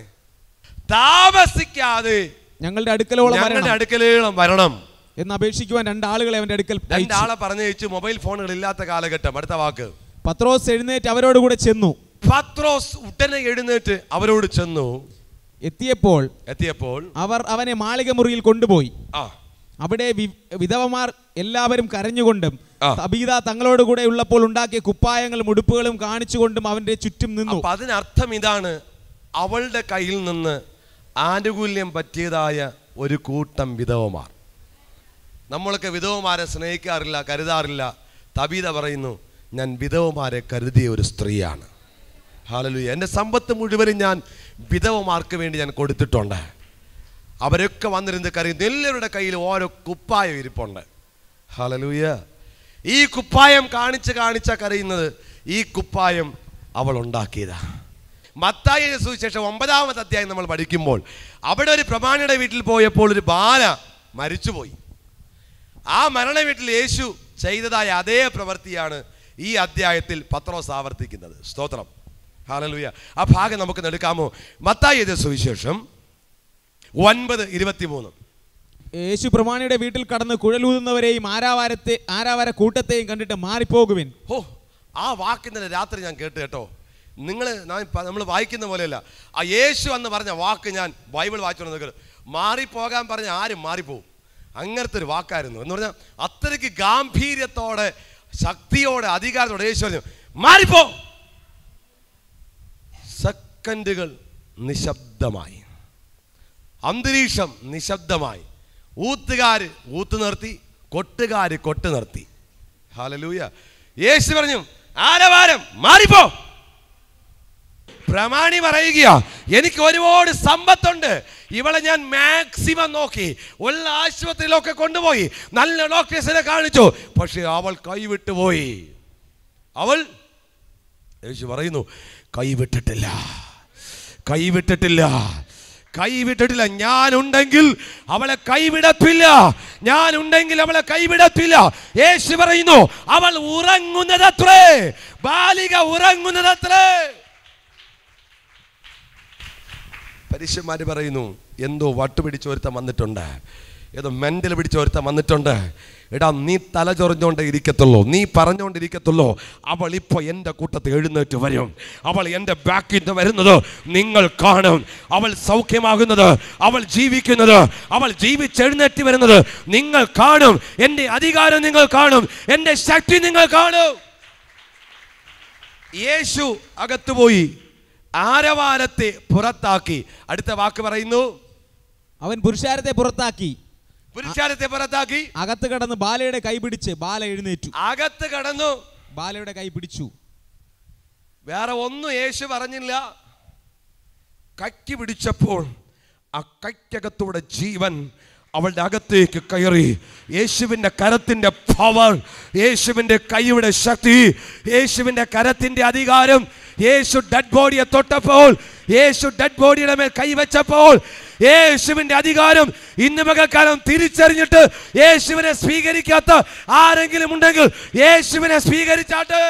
താമസിക്കാതെ ഞങ്ങളുടെ അടുക്കലോളം ഞങ്ങളുടെ അടുക്കലോളം വരണം എന്ന് അപേക്ഷിക്കുവാൻ രണ്ടാളുകളെ അവന്റെ അടുക്കൽ രണ്ടാളെ പറഞ്ഞയച്ചു. മൊബൈൽ ഫോണുകൾ ഇല്ലാത്ത കാലഘട്ടം. അടുത്ത വാക്ക്, പത്രോസ് എഴുന്നേറ്റ് അവരോട് കൂടെ ചെന്നു. പത്രോസ് ഉടനെ എഴുന്നേറ്റ് അവരോട് ചെന്നു. എത്തിയപ്പോൾ എത്തിയപ്പോൾ അവർ അവനെ മാളിക മുറിയിൽ കൊണ്ടുപോയി. ആ അവിടെ വിധവമാർ എല്ലാവരും കരഞ്ഞുകൊണ്ടും തബീത തങ്ങളോട് കൂടെ ഉള്ളപ്പോൾ ഉണ്ടാക്കിയ കുപ്പായങ്ങളും ഉടുപ്പുകളും കാണിച്ചുകൊണ്ടും അവന്റെ ചുറ്റും നിന്നു. അതിനർത്ഥം ഇതാണ്, അവളുടെ കയ്യിൽ നിന്ന് ആനുകൂല്യം പറ്റിയതായ ഒരു കൂട്ടം വിധവമാർ. നമ്മളൊക്കെ വിധവമാരെ സ്നേഹിക്കാറില്ല, കരുതാറില്ല. തബീത പറയുന്നു, ഞാൻ വിധവമാരെ കരുതിയ ഒരു സ്ത്രീയാണ്. ഹല്ലേലൂയ. എൻ്റെ സമ്പത്ത് മുഴുവനും ഞാൻ വിധവമാർക്ക് വേണ്ടി ഞാൻ കൊടുത്തിട്ടുണ്ട്. അവരൊക്കെ വന്നിരുന്ന് കരയുന്നു. എല്ലാവരുടെ കയ്യിൽ ഓരോ കുപ്പായം ഇരിപ്പുണ്ട്. ഹല്ലേലൂയ. ഈ കുപ്പായം കാണിച്ച് കാണിച്ച കരയുന്നത്, ഈ കുപ്പായം അവൾ ഉണ്ടാക്കിയതാ. മത്തായിയുടെ സുവിശേഷം ഒമ്പതാമത്തെ അധ്യായം നമ്മൾ പഠിക്കുമ്പോൾ അവിടെ ഒരു പ്രമാണിയുടെ വീട്ടിൽ പോയപ്പോൾ ഒരു ബാല മരിച്ചുപോയി. ആ മരണ വീട്ടിൽ യേശു ചെയ്തതായ അതേ പ്രവൃത്തിയാണ് ഈ അധ്യായത്തിൽ പത്രോസ് ആവർത്തിക്കുന്നത്. സ്തോത്രം. ഹല്ലേലൂയ. ആ ഭാഗം നമുക്ക് എടുക്കാമോ? മത്തായിയുടെ സുവിശേഷം ഒൻപത് ഇരുപത്തിമൂന്ന്. യേശു പ്രമാണിയുടെ വീട്ടിൽ കടന്ന് കുഴലൂതുന്നവരെയും ആരാവാരത്തെ ആരാവാര കൂട്ടത്തെയും കണ്ടിട്ട് മാറിപ്പോകുവിൻ. ഓ, ആ വാക്കിന്നലെ രാത്രി ഞാൻ കേട്ടു കേട്ടോ. നിങ്ങൾ നമ്മൾ വായിക്കുന്ന പോലെയല്ല. ആ യേശു എന്ന് പറഞ്ഞ വാക്ക് ഞാൻ ബൈബിൾ വായിച്ചു, മാറിപ്പോകാൻ പറഞ്ഞ ആരും മാറിപ്പോവും. അങ്ങനത്തെ ഒരു വാക്കായിരുന്നു. എന്ന് പറഞ്ഞാൽ അത്രയ്ക്ക് ഗാംഭീര്യത്തോടെ, ശക്തിയോടെ, അധികാരത്തോടെ യേശു പറഞ്ഞു, മാറിപ്പോ. സെക്കൻഡുകൾ നിശബ്ദമായി, അന്തരീക്ഷം നിശബ്ദമായി. ഊത്തുകാര് ഊത്ത് നിർത്തി, കൊട്ടുകാര് കൊട്ട് നിർത്തി. ഹല്ലേലൂയ. യേശു പറഞ്ഞു, ആരവാരം മാറിപ്പോ. പ്രമാണി പറയുകയാ, എനിക്ക് ഒരുപാട് സമ്പത്തുണ്ട്, ഇവളെ ഞാൻ മാക്സിമം നോക്കി, ഉള്ള ആശുപത്രിയിലൊക്കെ കൊണ്ടുപോയി, നല്ല ഡോക്ടേഴ്സിനെ കാണിച്ചു, പക്ഷെ അവൾ കൈവിട്ടുപോയി. അവൾ, യേശു പറയുന്നു, കൈവിട്ടിട്ടില്ല, കൈവിട്ടിട്ടില്ല, കൈവിട്ടിട്ടില്ല. ഞാനുണ്ടെങ്കിൽ അവളെ കൈവിടത്തില്ല, ഞാനുണ്ടെങ്കിൽ അവളെ കൈവിടത്തില്ല. യേശു പറയുന്നു, അവൾ ഉറങ്ങുന്നതത്രേ, ബാലിക ഉറങ്ങുന്നതത്രേ. പരീക്ഷന്മാര് പറയുന്നു, എന്തോ വട്ടുപിടിച്ച് ഒരുത്തം വന്നിട്ടുണ്ട്, ഏതോ മെന്റൽ പിടിച്ച് ഒരുത്തം വന്നിട്ടുണ്ട്. എടാ, നീ തല ചൊറിഞ്ഞോണ്ടേ ഇരിക്കത്തുള്ളൂ, നീ പറഞ്ഞുകൊണ്ടിരിക്കത്തുള്ളൂ. അവൾ ഇപ്പോൾ എൻ്റെ കൂട്ടത്തിൽ എഴുന്നേറ്റ് വരും, അവൾ എൻ്റെ ബാക്കിൽ നിന്ന് വരുന്നത് നിങ്ങൾ കാണും. അവൾ സൗഖ്യമാകുന്നത്, അവൾ ജീവിക്കുന്നത്, അവൾ ജീവിച്ചെഴുന്നേറ്റ് വരുന്നത് നിങ്ങൾ കാണും. എൻ്റെ അധികാരം നിങ്ങൾ കാണും, എൻ്റെ ശക്തി നിങ്ങൾ കാണും. യേശു അകത്തുപോയി ആരവാരത്തെ പുറത്താക്കി. അടുത്ത വാക്ക് പറയുന്നു, അവൻ പുരുഷാരത്തെ പുറത്താക്കി പുരുഷാരത്തെ പുറത്താക്കി അകത്ത് കടന്ന് ബാലയുടെ കൈ പിടിച്ച് ബാല എഴുന്നേറ്റു. അകത്ത് കടന്നു ബാലയുടെ കൈ പിടിച്ചു. വേറെ ഒന്നും യേശു പറഞ്ഞില്ല. കൈക്ക് പിടിച്ചപ്പോൾ ആ കൈക്കകത്തൂടെ ജീവൻ അവളുടെ അകത്തേക്ക് കയറി. യേശുവിൻ്റെ കരത്തിൻ്റെ പവർ, യേശുവിൻ്റെ കൈയുടെ ശക്തി, യേശുവിൻ്റെ കരത്തിൻ്റെ അധികാരം. യേശു ഡെഡ് ബോഡിയെ തൊട്ടപ്പോൾ, യേശു ഡെഡ് ബോഡിയുടെ മേൽ കൈവച്ചപ്പോൾ യേശുവിൻ്റെ അധികാരം ഇന്ന് പകൽക്കാലം തിരിച്ചറിഞ്ഞിട്ട് യേശുവിനെ സ്വീകരിക്കാത്ത ആരെങ്കിലും ഉണ്ടെങ്കിൽ യേശുവിനെ സ്വീകരിച്ചാട്ടെ.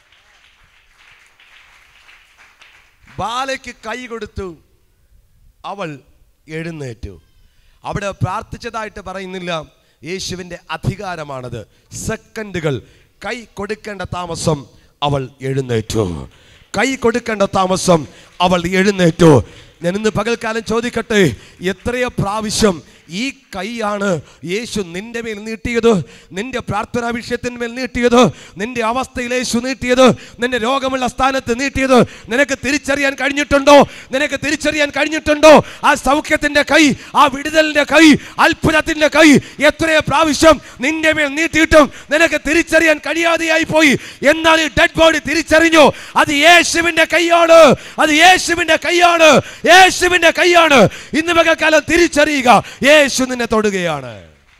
ബാലയ്ക്ക് കൈ കൊടുത്തു, അവൾ എഴുന്നേറ്റു. അവിടെ പ്രാർത്ഥിച്ചതായിട്ട് പറയുന്നില്ല, യേശുവിൻ്റെ അധികാരമാണത്. സെക്കൻഡുകൾ കൈ കൊടുക്കേണ്ട താമസം അവൾ എഴുന്നേറ്റു. കൈ കൊടുക്കേണ്ട താമസം അവൾ എഴുന്നേറ്റു. ഞാൻ ഇന്ന് പകൽക്കാലം ചോദിക്കട്ടെ, എത്രയോ പ്രാവശ്യം ഈ കൈയാണ് യേശു നിന്റെ മേൽ നീട്ടിയത്, നിന്റെ പ്രാർത്ഥനാ വിഷയത്തിന് മേൽ നീട്ടിയത്, നിന്റെ അവസ്ഥയിൽ യേശു നീട്ടിയത്, നിന്റെ രോഗമുള്ള സ്ഥാനത്ത് നീട്ടിയത്. നിനക്ക് തിരിച്ചറിയാൻ കഴിഞ്ഞിട്ടുണ്ടോ? നിനക്ക് തിരിച്ചറിയാൻ കഴിഞ്ഞിട്ടുണ്ടോ? ആ സൗഖ്യത്തിന്റെ കൈ, ആ വിടുതലിന്റെ കൈ, അത്ഭുതത്തിന്റെ കൈ എത്രയോ പ്രാവശ്യം നിന്റെ മേൽ നീട്ടിയിട്ടും നിനക്ക് തിരിച്ചറിയാൻ കഴിയാതെയായി പോയി. എന്നാൽ ഈ ഡെഡ് ബോഡി തിരിച്ചറിഞ്ഞു, അത് യേശുവിന്റെ കൈയാണ്, അത് യേശുവിന്റെ കൈയാണ്, യേശുവിന്റെ കൈയാണ്. ഇന്ന് പകൽക്കാലം തിരിച്ചറിയുക, യേശു നിന്നെ തൊടുകയാണ്.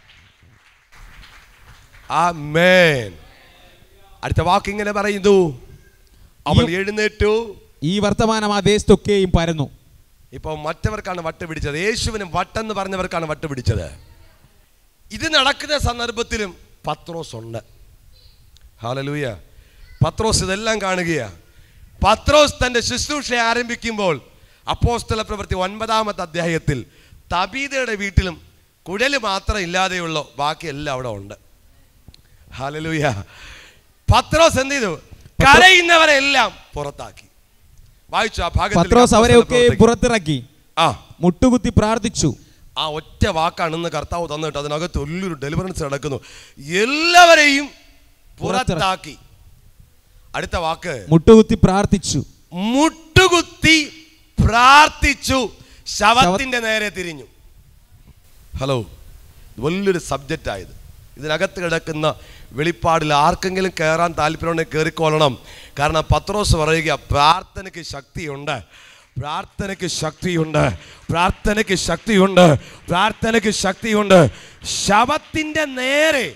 ആമേൻ. അടുത്ത വാക്ക് ഇങ്ങനെ പറയുന്നു, അവൾ എഴുന്നേറ്റു. ഈ വർത്തമാനം ആ ദേശത്തൊക്കെയും പരന്നു. ഇപ്പൊ മറ്റവർക്കാണ് വട്ട് പിടിച്ചത്, യേശുവിനും വട്ടെന്ന് പറഞ്ഞവർക്കാണ് വട്ട് പിടിച്ചത്. ഇത് നടക്കുന്ന സന്ദർഭത്തിലും പത്രോസ് ഉണ്ട്. ഹല്ലേലൂയ. പത്രോസ് ഇതെല്ലാം കാണുകയാ. പത്രോസ് തന്റെ ശുശ്രൂഷ ആരംഭിക്കുമ്പോൾ അപ്പോസ്തല പ്രവൃത്തി ഒൻപതാമത്തെ അധ്യായത്തിൽ തബീതയുടെ വീട്ടിലും കുഴല് മാത്രം ഇല്ലാതെയുള്ളൂ, ബാക്കി എല്ലാം അവിടെ ഉണ്ട്. ഹല്ലേലൂയ. പത്രോസ് എന്ത് ചെയ്തു? കരയുന്നവരെല്ലാം പുറത്താക്കി. വായിച്ചു ആ ഭാഗത്തിൽ. പത്രോസ് അവരെയൊക്കെ പുറത്തിറക്കി ആ മുട്ടുകുത്തി പ്രാർത്ഥിച്ചു. ആ ഒറ്റ വാക്കാണ് ഇന്ന് കർത്താവ് തന്നിട്ട് അതിനകത്ത് വലിയൊരു ഡെലിവറൻസ് നടക്കുന്നു. എല്ലാവരെയും പുറത്താക്കി. അടുത്ത വാക്ക് മുട്ടുകുത്തി പ്രാർത്ഥിച്ചു. മുട്ടുകുത്തി പ്രാർത്ഥിച്ചു. ശവത്തിന്റെ നേരെ തിരിഞ്ഞു. ഹലോ, വലിയൊരു സബ്ജക്റ്റ് ആയത്. ഇതിനകത്ത് കിടക്കുന്ന വെളിപ്പാടിൽ ആർക്കെങ്കിലും കയറാൻ താല്പര്യമുണ്ടെങ്കിൽ കയറിക്കൊള്ളണം. കാരണം പത്രോസ് പറയുക, പ്രാർത്ഥനയ്ക്ക് ശക്തിയുണ്ട്, പ്രാർത്ഥനയ്ക്ക് ശക്തിയുണ്ട്, പ്രാർത്ഥനയ്ക്ക് ശക്തിയുണ്ട്, പ്രാർത്ഥനയ്ക്ക് ശക്തിയുണ്ട്. ശവത്തിന്റെ നേരെ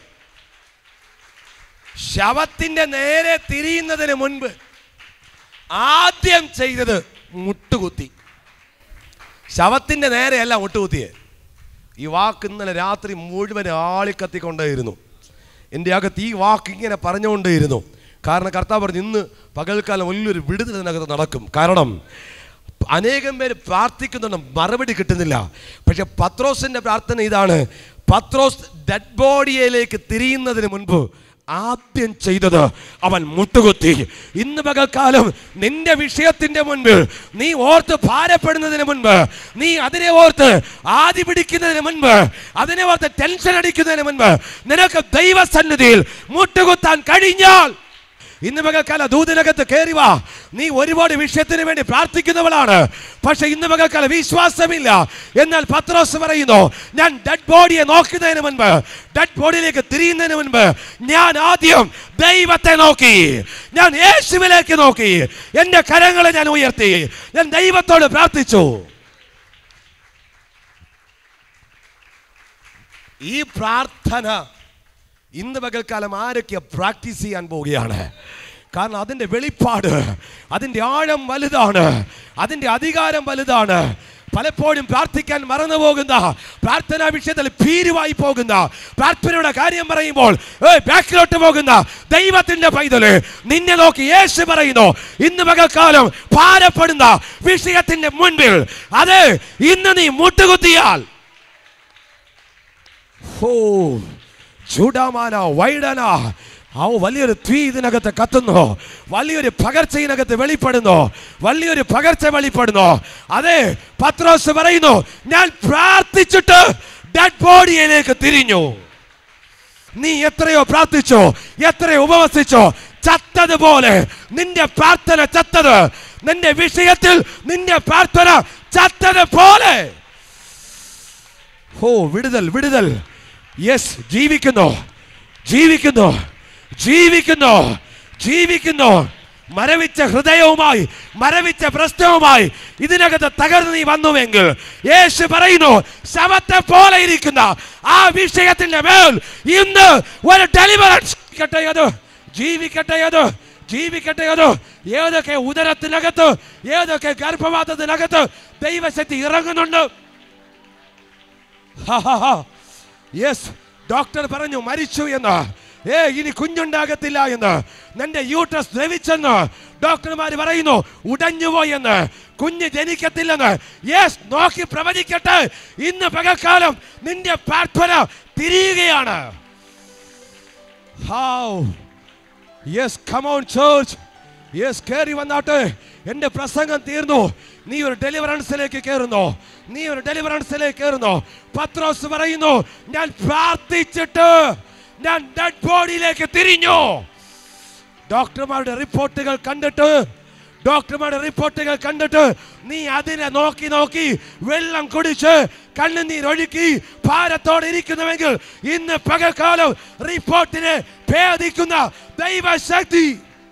ശവത്തിന്റെ നേരെ തിരിയുന്നതിന് മുൻപ് ആദ്യം ചെയ്തത് മുട്ടുകുത്തി. ശവത്തിന്റെ നേരെയല്ല മുട്ടുകുത്തിയെ. ഈ വാക്ക് ഇന്നലെ രാത്രി മുഴുവൻ ആളിക്കത്തിക്കൊണ്ടേയിരുന്നു. എൻ്റെ അകത്ത് ഈ വാക്ക് ഇങ്ങനെ പറഞ്ഞുകൊണ്ടേയിരുന്നു. കാരണം കർത്താവ് പറഞ്ഞു, ഇന്ന് പകൽക്കാലം വലിയൊരു വിടുതൽ ഇതിനകത്ത് നടക്കും. കാരണം അനേകം പേര് പ്രാർത്ഥിക്കുന്നുണ്ട്, മറുപടി കിട്ടുന്നില്ല. പക്ഷെ പത്രോസിന്റെ പ്രാർത്ഥന ഇതാണ്. പത്രോസ് ഡെഡ് ബോഡിയിലേക്ക് തിരിയുന്നതിന് മുൻപ് ആദ്യം ചെയ്തത് അവൻ മുട്ടുകുത്തി. ഇന്ന് പകൽക്കാലം നിന്റെ വിഷയത്തിന്റെ മുൻപിൽ നീ ഓർത്ത് ഭാരപ്പെടുന്നതിന് മുൻപ്, നീ അതിനെ ഓർത്ത് ആദി പിടിക്കുന്നതിന് മുൻപ്, അതിനെ ഓർത്ത് ടെൻഷൻ അടിക്കുന്നതിന് മുൻപ് നിനക്ക് ദൈവസന്നിധിയിൽ മുട്ടുകുത്താൻ കഴിഞ്ഞാൽ ഇന്ന് പകൽക്കാലം ദൂതിനകത്ത് കയറി വാ. നീ ഒരുപാട് വിഷയത്തിന് വേണ്ടി പ്രാർത്ഥിക്കുന്നവളാണ്, പക്ഷെ ഇന്ന് പകൽക്കാലം വിശ്വാസമില്ല. എന്നാൽ പത്രോസ് പറയുന്നു, ഞാൻ ഡെഡ് ബോഡിയെ നോക്കുന്നതിന് മുൻപ്, ഡെഡ് ബോഡിയിലേക്ക് തിരിയുന്നതിന് മുൻപ് ഞാൻ ആദ്യം ദൈവത്തെ നോക്കി, ഞാൻ യേശുവിലേക്ക് നോക്കി, എന്റെ കരങ്ങളെ ഞാൻ ഉയർത്തി, ഞാൻ ദൈവത്തോട് പ്രാർത്ഥിച്ചു. ഈ പ്രാർത്ഥന ഇന്ന് പകൽക്കാലം ആരൊക്കെ പ്രാക്ടീസ് ചെയ്യാൻ പോവുകയാണ്? കാരണം അതിൻ്റെ വെളിപ്പാട്, അതിൻ്റെ ആഴം വലുതാണ്, അതിൻ്റെ അധികാരം വലുതാണ്. പലപ്പോഴും പ്രാർത്ഥിക്കാൻ മറന്നു പോകുന്ന, പ്രാർത്ഥനാ വിഷയത്തിൽ ഭീരുവായി പോകുന്ന, പ്രാർത്ഥനയുടെ കാര്യം പറയുമ്പോൾ ബാക്കിലോട്ട് പോകുന്ന ദൈവത്തിന്റെ പൈതല്, നിന്നെ നോക്കി യേശു പറയുന്നു, ഇന്ന് പകൽക്കാലം ഭാരപ്പെടുന്ന വിഷയത്തിന്റെ മുൻപിൽ അത് ഇന്ന് നീ മുട്ടുകുത്തിയാൽ, ഓ ചൂടാമാന വൈഡന, ആ വലിയൊരു തീ ഇതിനകത്ത് കത്തുന്നു, വലിയൊരു പകർച്ച ഇതിനകത്ത് വെളിപ്പെടുന്നു, വലിയൊരു പകർച്ച വെളിപ്പെടുന്നു. അതെ, പത്രോസ് പറയുന്നു, ഞാൻ പ്രാർത്ഥിച്ചിട്ട് ഡെഡ് ബോഡിയിലേക്ക് തിരിഞ്ഞു. നീ എത്രയോ പ്രാർത്ഥിച്ചോ, എത്രയോ ഉപവസിച്ചോ, ചത്തതുപോലെ നിന്റെ പ്രാർത്ഥന ചത്തത്, നിന്റെ വിഷയത്തിൽ നിന്റെ പ്രാർത്ഥന ചത്തതുപോലെ ഓ വിടുതൽ വിടുതൽ. യെസ്, ജീവിക്കുന്നു ജീവിക്കുന്നു ജീവിക്കുന്നു ജീവിക്കുന്നു. മരവിച്ച ഹൃദയവുമായി മരവിച്ച പ്രശ്നവുമായി ഇതിനകത്ത് തകർന്ന് നീ വന്നുവെങ്കിൽ യേശു പറയുന്നു, ശവത്തെ പോലെ ഇരിക്കുന്ന ആ വിഷയത്തിന്റെ മേൽ ഇന്ന് ഒരു ഡെലിവറൻസ് കട്ടെ. അത് ജീവിക്കട്ടെ, അത് ജീവിക്കട്ടെ. അത് ഏതൊക്കെ ഉദരത്തിനകത്ത് ഏതൊക്കെ ഗർഭപാത്രത്തിനകത്ത് ദൈവശക്തി ഇറങ്ങുന്നുണ്ട്. യെസ്, ഡോക്ടർ പറഞ്ഞു മരിച്ചു എന്ന്, ഏ ഇനി കുഞ്ഞുണ്ടാകത്തില്ല എന്ന്, നിന്റെ യൂട്രസ് ദ്രവിച്ചെന്ന് ഡോക്ടർമാർ പറയുന്നു, ഉടഞ്ഞുപോയി എന്ന്, കുഞ്ഞ് ജനിക്കത്തില്ലെന്ന്. യെസ്, നോക്കി പ്രവചിക്കട്ടെ, ഇന്ന് പകൽക്കാലം നിന്റെ പ്രാർത്ഥന തിരിയുകയാണ്. How yes, come on church. Yes, കയറി വന്നാട്ടെ. എന്റെ പ്രസംഗം തീർന്നു, നീ ഒരു ഡെലിവറൻസിലേക്ക് കയറുന്നു, നീ ഒരു ഡെലിവറൻസിലേക്ക് കയറുന്നു. പത്രോസ് പറയുന്നു, ഞാൻ പ്രാർത്ഥിച്ചിട്ട് ഞാൻ ഡെഡ് ബോഡിയിലേക്ക് തിരിഞ്ഞു. ഡോക്ടർമാരുടെ റിപ്പോർട്ടുകൾ കണ്ടിട്ട് ഡോക്ടർമാരുടെ റിപ്പോർട്ടുകൾ കണ്ടിട്ട് നീ അതിനെ നോക്കി നോക്കി വെള്ളം കുടിച്ച് കണ്ണുനീരൊഴുക്കി ഭാരത്തോടെ ഇരിക്കുന്നുവെങ്കിൽ ഇന്ന് പകൽക്കാലം റിപ്പോർട്ടിനെ ഭേദിക്കുന്ന ദൈവശക്തി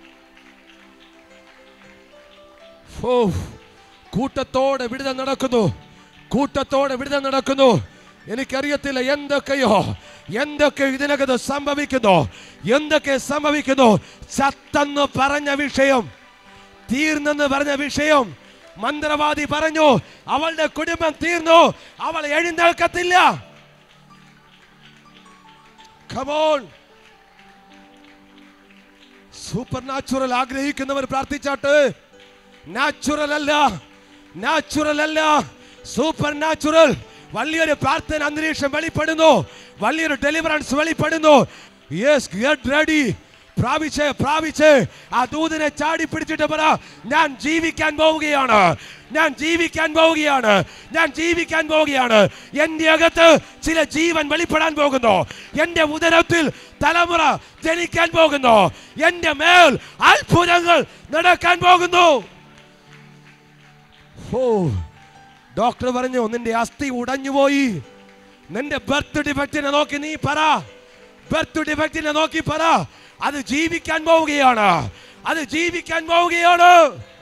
ഓ കൂട്ടത്തോടെ വിടുതൽ നടക്കുന്നു, കൂട്ടത്തോടെ വിടുതൽ നടക്കുന്നു. എനിക്കറിയത്തില്ല എന്തൊക്കെയോ എന്തൊക്കെ ഇതിനകത്ത് സംഭവിക്കുന്നു, എന്തൊക്കെ സംഭവിക്കുന്നു. ചത്തെന്ന് പറഞ്ഞ വിഷയം, തീർന്നെന്ന് പറഞ്ഞ വിഷയം, മന്ത്രവാദി പറഞ്ഞു അവളുടെ കുടുംബം തീർന്നു, അവൾ എഴുന്നേൽക്കത്തില്ല. Come on. സൂപ്പർ നാച്ചുറൽ ആഗ്രഹിക്കുന്നവർ പ്രാർത്ഥിച്ചാട്ട്. നാച്ചുറൽ അല്ല, നാച്ചുറൽ അല്ല, സൂപ്പർ നാച്ചുറൽ. വലിയൊരു പ്രാർത്ഥന അന്തരീക്ഷം വെളിപ്പെടുന്നു, വലിയൊരു ഡെലിവറൻസ് വെളിപ്പെടുന്നു. Yes, get ready. പ്രാപിച്ച് പ്രാപിച്ച് ആ ദൂതനെ ചാടി പിടിച്ചിട്ട് പറ, ഞാൻ ജീവിക്കാൻ പോവുകയാണ്, ഞാൻ ജീവിക്കാൻ പോവുകയാണ്, ഞാൻ ജീവിക്കാൻ പോവുകയാണ്. എന്റെ അകത്ത് ചില ജീവൻ വെളിപ്പെടാൻ പോകുന്നു, എന്റെ ഉദരത്തിൽ തലമുറ ജനിക്കാൻ പോകുന്നു, എന്റെ മേൽ അത്ഭുതങ്ങൾ നടക്കാൻ പോകുന്നു. ഓ ഡോക്ടർ പറഞ്ഞു നിന്റെ അസ്ഥി ഉടഞ്ഞുപോയി. നിന്റെ ബർത്ത് ഡിഫക്റ്റിനെ നോക്കി നീ പറ, ബർത്ത് ഡിഫക്റ്റിനെ നോക്കി പറ, അത് ജീവിക്കാൻ പോവുകയാണ്, അത് ജീവിക്കാൻ പോവുകയാണ്.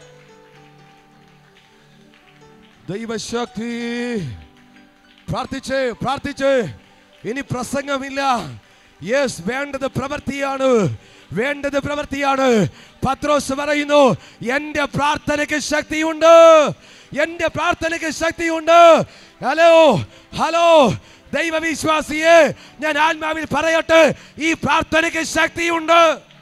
ദൈവശക്തി. പ്രാർത്ഥിച്ച് പ്രാർത്ഥിച്ച് ഇനി പ്രസംഗമില്ല. യെസ്, വേണ്ടത് പ്രവൃത്തിയാണ്, വേണ്ടത് പ്രവൃത്തിയാണ്. പത്രോസ് പറയുന്നു എന്റെ പ്രാർത്ഥനയ്ക്ക് ശക്തിയുണ്ട്, എന്റെ പ്രാർത്ഥനയ്ക്ക് ശക്തിയുണ്ട്. ഹലോ ഹലോ ദൈവവിശ്വാസിയെ, ഞാൻ ആത്മാവിൽ പറയട്ടെ, ഈ പ്രാർത്ഥനയ്ക്ക് ശക്തിയുണ്ട്.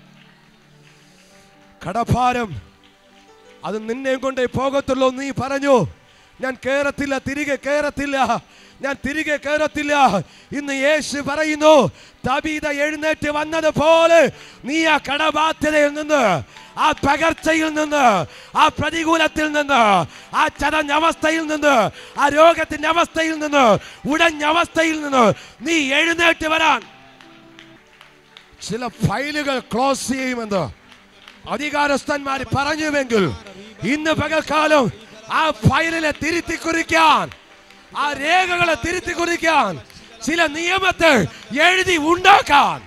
കടഭാരം അത് നിന്നെ കൊണ്ടേ പോകത്തുള്ളൂ. നീ പറഞ്ഞു ഞാൻ കേറത്തില്ല, തിരികെ കേറത്തില്ല, ഞാൻ തിരികെ കേറത്തില്ല. ഇന്ന് യേശു പറയുന്നു തബീത എഴുന്നേറ്റ് വന്നതുപോലെ നീ ആ കടബാധ്യതയിൽ നിന്ന്, ആ പകർച്ചയിൽ നിന്ന്, ആ പ്രതികൂലത്തിൽ നിന്ന്, ആ ചതഞ്ഞ അവസ്ഥയിൽ നിന്ന്, ആ രോഗത്തിന്റെ അവസ്ഥയിൽ നിന്ന്, ഉടഞ്ഞ അവസ്ഥയിൽ നിന്ന് നീ എഴുന്നേറ്റ് വരാൻ. ചില ഫയലുകൾ ക്ലോസ് ചെയ്യുമെന്ന് അധികാരസ്ഥന്മാർ പറഞ്ഞുവെങ്കിൽ ഇന്ന് പകൽക്കാലം ആ ഫയലിനെ തിരുത്തി കുറിക്കാൻ, ആ രേഖകളെ തിരുത്തി കുറിക്കാൻ, ചില നിയമത്തെ എഴുതി ഉണ്ടാക്കാൻ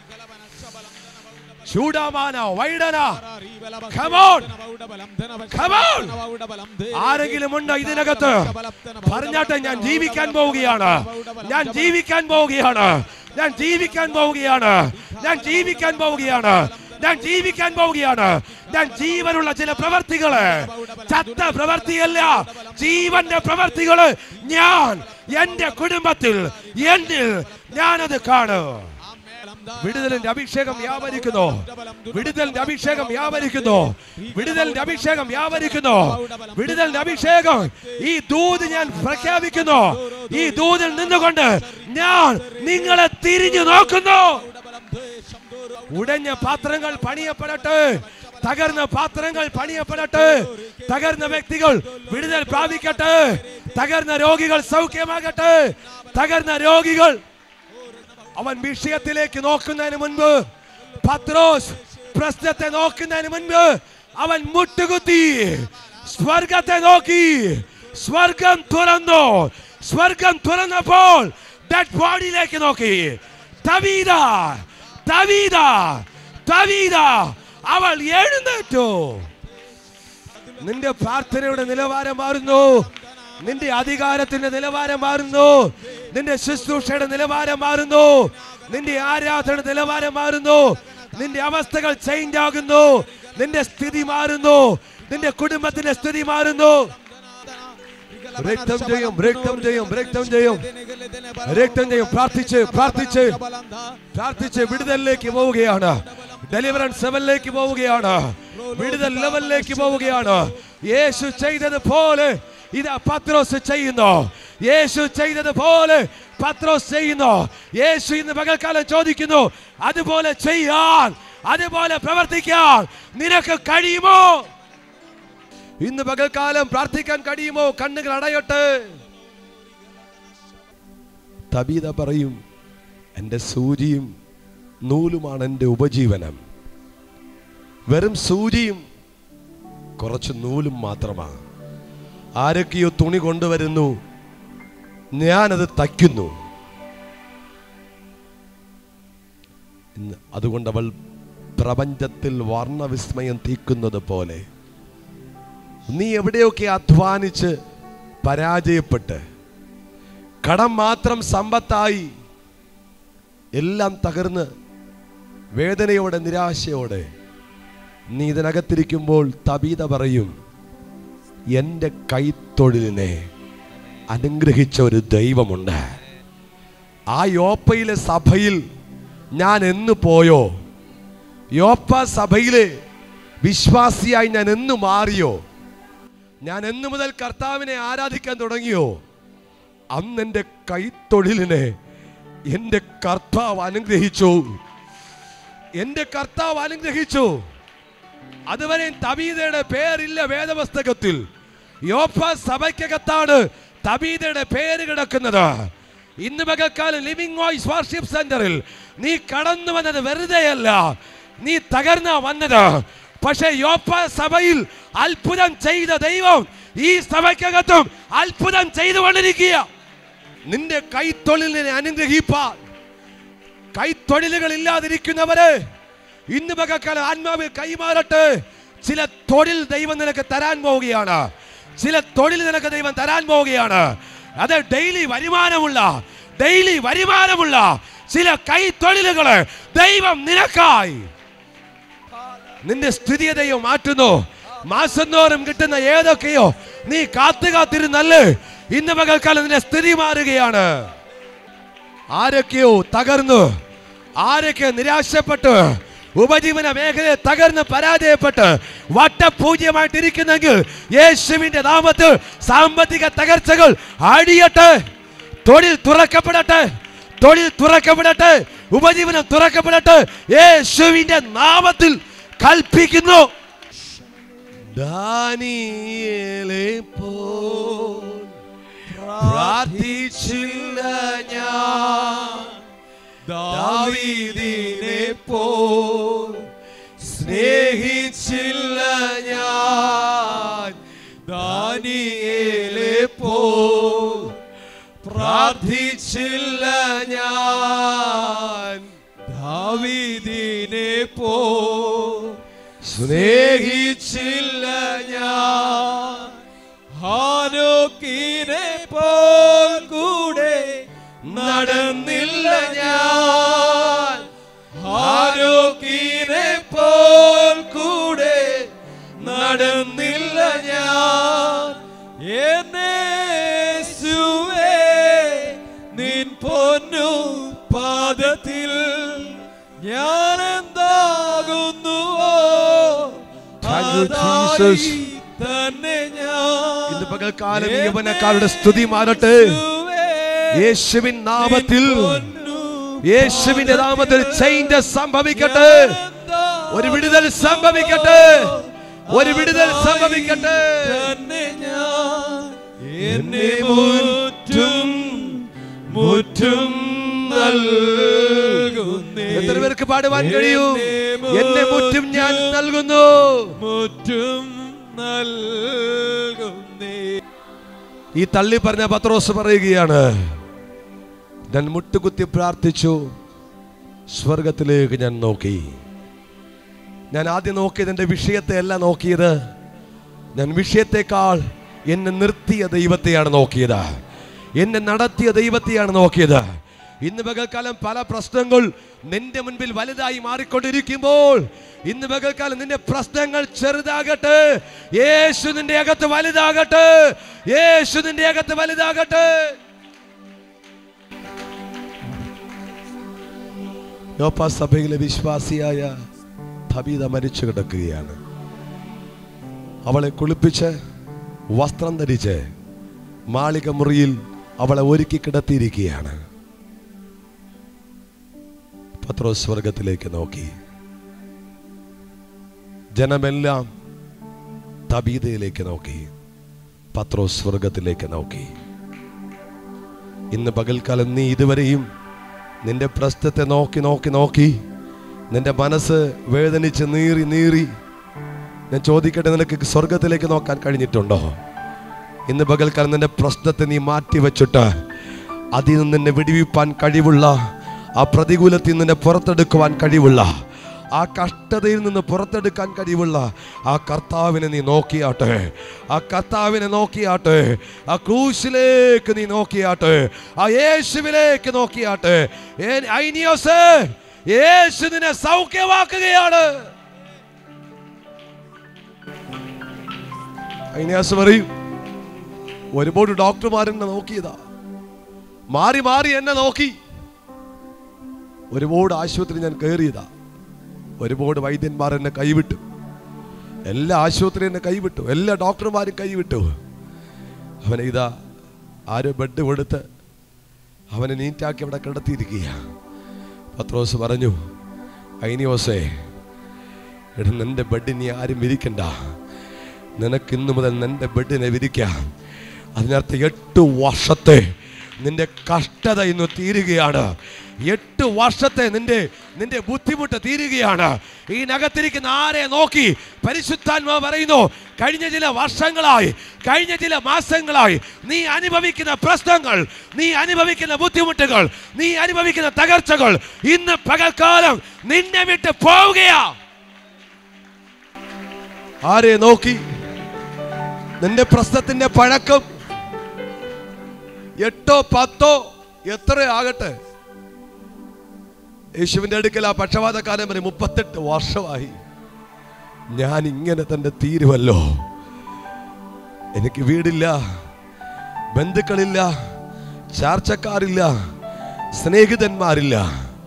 ചൂടാമാന വൈഡന. Come on. Come on. ആരെങ്കിലും ഉണ്ടോ ഇതിനകത്ത്? പറഞ്ഞാട്ടെ, ഞാൻ ജീവിക്കാൻ പോവുകയാണ്, ഞാൻ ജീവിക്കാൻ പോവുകയാണ്, ഞാൻ ജീവിക്കാൻ പോവുകയാണ്, ഞാൻ ജീവിക്കാൻ പോവുകയാണ്, ഞാൻ ജീവിക്കാൻ പോവുകയാണ്. ഞാൻ ജീവനുള്ള ചില പ്രവർത്തികള്, ചത്ത പ്രവർത്തിയല്ല, ജീവന്റെ പ്രവർത്തികള് ഞാൻ എന്റെ കുടുംബത്തിൽ, എന്നിൽ ഞാനത് കാണും. വിടുതലിന്റെ അഭിഷേകം വ്യാപരിക്കുന്നു, വിടുതലിന്റെ അഭിഷേകം വ്യാപരിക്കുന്നു, വിടുതലിന്റെ അഭിഷേകം വ്യാപരിക്കുന്നു, വിടുതലിന്റെ അഭിഷേകം. ഈ ദൂത് ഞാൻ പ്രഖ്യാപിക്കുന്നു, ഈ ദൂതിൽ നിന്നുകൊണ്ട് ഞാൻ നിങ്ങളെ തിരിഞ്ഞു നോക്കുന്നു. ഉടഞ്ഞ പാത്രങ്ങൾ പണിയപ്പെടട്ടെ, തകർന്ന പാത്രങ്ങൾ പണിയപ്പെടട്ടെ, തകർന്ന വ്യക്തികൾ വിടുതൽ പ്രാപിക്കട്ടെ, തകർന്ന രോഗികൾ സൗഖ്യമാകട്ടെ, തകർന്ന രോഗികൾ. അവൻ വിഷയത്തിലേക്ക് നോക്കുന്നതിന് മുൻപ്, പത്രോസ് പ്രശ്നത്തെ നോക്കുന്നതിന് മുൻപ് അവൻ മുട്ടുകുത്തി സ്വർഗത്തെ നോക്കി. സ്വർഗം തുറന്നു, സ്വർഗം തുറന്നപ്പോൾ ഡെഡ് ബോഡിയിലേക്ക് നോക്കി. തബീത, തബീത, തബീത, അവൾ എഴുന്നേറ്റു. നിന്റെ പ്രാർത്ഥനയുടെ നിലവാരം മാറുന്നു, നിന്റെ അധികാരത്തിന്റെ നിലവാരം മാറുന്നു, നിന്റെ ശുശ്രൂഷയുടെ നിലവാരം മാറുന്നു, നിന്റെ ആരാധന നിലവാരം മാറുന്നു, നിന്റെ അവസ്ഥകൾ ചേഞ്ച് ആകുന്നു, നിന്റെ സ്ഥിതി മാറുന്നു, നിന്റെ കുടുംബത്തിന്റെ സ്ഥിതി മാറുന്നു. രക്തം ചെയ്യും, രക്തം ചെയ്യും, രക്തം ചെയ്യും, രക്തം ചെയ്യും. പ്രാർത്ഥിച്ച് പ്രാർത്ഥിച്ച് പ്രാർത്ഥിച്ച് വിടുതലിലേക്ക് പോവുകയാണ്. ഡെലിവറൻസ് ലെവലിലേക്ക് പോവുകയാണ്. വിടുതൽ ലെവലിലേക്ക് പോവുകയാണ്. യേശു ചെയ്തതുപോലെ ഇതാ പത്രോസ് ചെയ്യുന്നു. യേശു ചെയ്തതുപോലെ പത്രോസ് ചെയ്യുന്നു. യേശു ഇന്ന് പകൽക്കാലം ചോദിക്കുന്നു, അതുപോലെ ചെയ്യാൻ, അതുപോലെ പ്രവർത്തിക്കാൻ നിനക്ക് കഴിയുമോ? ഇന്ന് പകൽക്കാലം പ്രാർത്ഥിക്കാൻ കഴിയുമോ? കണ്ണുകൾ അടയട്ടെ. തബീത പറയും, എൻ്റെ സൂചിയും നൂലുമാണ് എൻ്റെ ഉപജീവനം. വെറും സൂചിയും കുറച്ച് നൂലും മാത്രമാണ്. ആരൊക്കെയോ തുണി കൊണ്ടുവരുന്നു, ഞാനത് തയ്ക്കുന്നു. അതുകൊണ്ട് അവൾ പ്രപഞ്ചത്തിൽ വർണ്ണവിസ്മയം തീക്കുന്നത് പോലെ നീ എവിടെയൊക്കെ അധ്വാനിച്ച് പരാജയപ്പെട്ട് കടം മാത്രം സമ്പത്തായി എല്ലാം തകർന്ന് വേദനയോടെ നിരാശയോടെ നീ ഇതിനകത്തിരിക്കുമ്പോൾ തബീത പറയും, എൻ്റെ കൈത്തൊഴിലിനെ അനുഗ്രഹിച്ച ഒരു ദൈവമുണ്ട്. ആ യോപ്പയിലെ സഭയിൽ ഞാൻ എന്ന് പോയോ, യോപ്പ സഭയിലെ വിശ്വാസിയായി ഞാൻ എന്ന് മാറിയോ, ഞാൻ എന്ന് മുതൽ കർത്താവിനെ ആരാധിക്കാൻ തുടങ്ങിയോ, അന്ന് എൻ്റെ കൈത്തൊഴിലിനെ എൻ്റെ കർത്താവ് അനുഗ്രഹിച്ചു. എൻ്റെ കർത്താവ് അനുഗ്രഹിച്ചു. അതുവരെ തബീതയുടെ പേരില്ല വേദപുസ്തകത്തിൽ. യോപ്പ സഭയ്ക്കകത്താണ് തബീതയുടെ പേര് കിടക്കുന്നത്. ഇന്ന് പകൽക്കാലം ലിവിംഗ് വോയിസ് വർഷിപ്പ് സെന്ററിൽ നീ കടന്നു വന്നത് വെറുതെയല്ല, നീ തകർന്ന വന്നത്. പക്ഷെ യോപ്പ സഭയിൽ അത്ഭുതം ചെയ്ത ദൈവം ഈ സഭയ്ക്കകത്തും അത്ഭുതം ചെയ്തുകൊണ്ടിരിക്കുക. നിന്റെ കൈത്തൊഴിലിനെ അനുഗ്രഹിപ്പാൻ കൈത്തൊഴിലുകൾ ഇല്ലാതിരിക്കുന്നവര് ഇന്ന് പകൽക്കാലം ആത്മാവിൽ കൈമാറട്ടെ. ചില തൊഴിൽ ദൈവം നിനക്ക് തരാൻ പോവുകയാണ്. ചില തൊഴിൽ നിനക്ക് ദൈവം തരാൻ പോവുകയാണ്. അത് ഡെയിലി വരുമാനമുള്ള ഡെയിലി വരുമാനമുള്ള ചില കൈത്തൊഴിലുകള് ദൈവം നിനക്കായി. നിന്റെ സ്ഥിതിയെ ദൈവം മാറ്റുന്നു. മാസം തോറും കിട്ടുന്ന ഏതൊക്കെയോ നീ കാത്തു കാത്തിരുന്നല്ലേ, ഇന്ന് പകൽക്കാലം നിന്റെ സ്ഥിതി മാറുകയാണ്. ആരൊക്കെയോ തകർന്നു, ആരൊക്കെ നിരാശപ്പെട്ട് ഉപജീവന മേഖലയെ തകർന്ന് പരാജയപ്പെട്ട് വട്ടപൂജ്യമായിട്ടിരിക്കുന്നെങ്കിൽ യേശുവിന്റെ നാമത്തിൽ സാമ്പത്തിക തകർച്ചകൾ അടിയട്ടെ. തൊഴിൽ തുറക്കപ്പെടട്ടെ, തൊഴിൽ തുറക്കപ്പെടട്ടെ, ഉപജീവനം തുറക്കപ്പെടട്ടെ. യേശുവിന്റെ നാമത്തിൽ കൽപ്പിക്കുന്നു. ദാനിയേലെ പോൽ പ്രാർത്ഥിച്ചില്ല ഞാൻ, ദാവീദിനെ പോൽ സ്നേഹിച്ചില്ല ഞാൻ, ദാനിയേലെ പോൽ പ്രാർത്ഥിച്ചില്ല ഞാൻ, ദാവീദിനെ പോൽ സ്നേഹിച്ചില്ല ഞാൻ, ഹാനോക്കിനെ പോൽ കൂടെ നടന്നില്ല ഞാൻ, ഹാനോക്കിനെ പോൽ കൂടെ നടന്നില്ല ഞാൻ. യേശുവേ നിൻ പൊന്നു പാദത്തിൽ ഞാൻ എന്താകുന്നുവോ തന്നെ ഞാൻ. ഇന്ന് പകൽക്കാലം യൗവനക്കാരുടെ സ്തുതി മാറട്ടെ. യേശുവിൻ നാമത്തിൽ, യേശുവിന്റെ നാമത്തിൽ ചേഞ്ച് സംഭവിക്കട്ടെ. ഒരു വിടുതൽ സംഭവിക്കട്ടെ, ഒരു വിടുതൽ സംഭവിക്കട്ടെ. എന്നെ മുറ്റും മുറ്റും നൽകുന്നേ. എത്ര പേർക്ക് പാടുവാൻ കഴിയും? എന്നെ മുറ്റും ഞാൻ നൽകുന്നു, മുറ്റും നൽകുന്നേ. ഈ തള്ളി പറഞ്ഞ പത്രോസ് പറയുകയാണ്, ഞാൻ മുട്ടുകുത്തി പ്രാർത്ഥിച്ചു, സ്വർഗത്തിലേക്ക് ഞാൻ നോക്കി. ഞാൻ ആദ്യം നോക്കിയത് എൻ്റെ വിഷയത്തെ അല്ല നോക്കിയത്, ഞാൻ വിഷയത്തെക്കാൾ എന്നെ നിർത്തിയ ദൈവത്തെയാണ് നോക്കിയത്, എന്നെ നടത്തിയ ദൈവത്തെയാണ് നോക്കിയത്. ഇന്ന് പകൽക്കാലം പല പ്രശ്നങ്ങൾ നിന്റെ മുൻപിൽ വലുതായി മാറിക്കൊണ്ടിരിക്കുമ്പോൾ, ഇന്ന് പകൽക്കാലം നിന്റെ പ്രശ്നങ്ങൾ ചെറുതാകട്ടെ, യേശു നിന്റെ അകത്ത് വലുതാകട്ടെ, യേശു നിന്റെ അകത്ത് വലുതാകട്ടെ. യോപ്പ സഭയിലെ വിശ്വാസിയായ തബീത മരിച്ചു കിടക്കുകയാണ്. അവളെ കുളിപ്പിച്ച് വസ്ത്രം ധരിച്ച് മാളിക മുറിയിൽ അവളെ ഒരുക്കി കിടത്തിയിരിക്കുകയാണ്. പത്രോസ് സ്വർഗത്തിലേക്ക് നോക്കി. ജനമെല്ലാം തബീതയിലേക്ക് നോക്കി, പത്രോസ് സ്വർഗത്തിലേക്ക് നോക്കി. ഇന്ന് പകൽക്കാലം നീ ഇതുവരെയും നിന്റെ പ്രശ്നത്തെ നോക്കി നോക്കി നോക്കി നിന്റെ മനസ്സ് വേദനിച്ച് നീറി നീറി, ഞാൻ ചോദിക്കട്ടെ, നിനക്ക് സ്വർഗത്തിലേക്ക് നോക്കാൻ കഴിഞ്ഞിട്ടുണ്ടോ? ഇന്ന് പകൽക്കാലം നിന്റെ പ്രശ്നത്തെ നീ മാറ്റി വെച്ചിട്ട് അതിൽ നിന്ന് നിന്നെ വിടിവിപ്പാൻ കഴിവുള്ള, ആ പ്രതികൂലത്തിൽ നിന്നെ പുറത്തെടുക്കുവാൻ കഴിവുള്ള, ആ കഷ്ടതയിൽ നിന്ന് പുറത്തെടുക്കാൻ കഴിവുള്ള ആ കർത്താവിനെ നീ നോക്കിയാട്ടെ, ആ കർത്താവിനെ നോക്കിയാട്ടെ, ആ ക്രൂശിലേക്ക് നീ നോക്കിയാട്ടെ, ആ യേശുവിലേക്ക് നോക്കിയാട്ടെ. ഐനിയോസ്, യേശു നിന്നെ സൗഖ്യമാക്കുകയാണ്. ഐനിയോസ് പറയും, ഒരുപാട് ഡോക്ടർമാരെന്നെ നോക്കിയതാ, മാറി മാറി എന്നെ നോക്കി, ഒരുപാട് ആശുപത്രി ഞാൻ കയറിയതാ, ഒരുപാട് വൈദ്യന്മാർ എന്നെ കൈവിട്ടു, എല്ലാ ആശുപത്രി എന്നെ കൈവിട്ടു, എല്ലാ ഡോക്ടർമാരും കൈവിട്ടു. അവനെ ഇതാ ആരോ ബെഡ് കൊടുത്ത് അവനെ നീറ്റാക്കി അവിടെ കിടത്തിയിരിക്കുക. പത്രോസ് പറഞ്ഞു, ഐനിയോസേ, എടാ, നിന്റെ ബെഡിനെ ആരും വിരിക്കണ്ട, നിനക്ക് ഇന്നു മുതൽ നിന്റെ ബെഡിനെ വിരിക്കാം. അതിനർത്ഥം എട്ട് വർഷത്തെ നിന്റെ കഷ്ടത ഇന്ന് തീരുകയാണ്, എട്ട് വർഷത്തെ നിന്റെ നിന്റെ ബുദ്ധിമുട്ട് തീരുകയാണ്. ഈ നഗത്തിരിക്കുന്ന ആരെ നോക്കി പരിശുദ്ധാത്മാവ് പറയുന്നു, കഴിഞ്ഞ ചില വർഷങ്ങളായി, കഴിഞ്ഞ ചില മാസങ്ങളായി നീ അനുഭവിക്കുന്ന പ്രശ്നങ്ങൾ, നീ അനുഭവിക്കുന്ന ബുദ്ധിമുട്ടുകൾ, നീ അനുഭവിക്കുന്ന തകർച്ചകൾ ഇന്ന് പകൽക്കാലം നിന്നെ വിട്ട് പോവുകയാ. ആരെ നോക്കി? നിന്റെ പ്രശ്നത്തിന്റെ പഴക്കം എട്ടോ പത്തോ എത്ര ആകട്ടെ, യേശുവിന്റെ അടുക്കൽ ആ പക്ഷപാതക്കാരൻ പറയും, മുപ്പത്തെട്ട് വർഷമായി ഞാൻ ഇങ്ങനെ തന്നെ തീരുവല്ലോ. എനിക്ക് വീടില്ല, ബന്ധുക്കളില്ല, ചാർച്ചക്കാരില്ല, സ്നേഹിതന്മാരില്ല,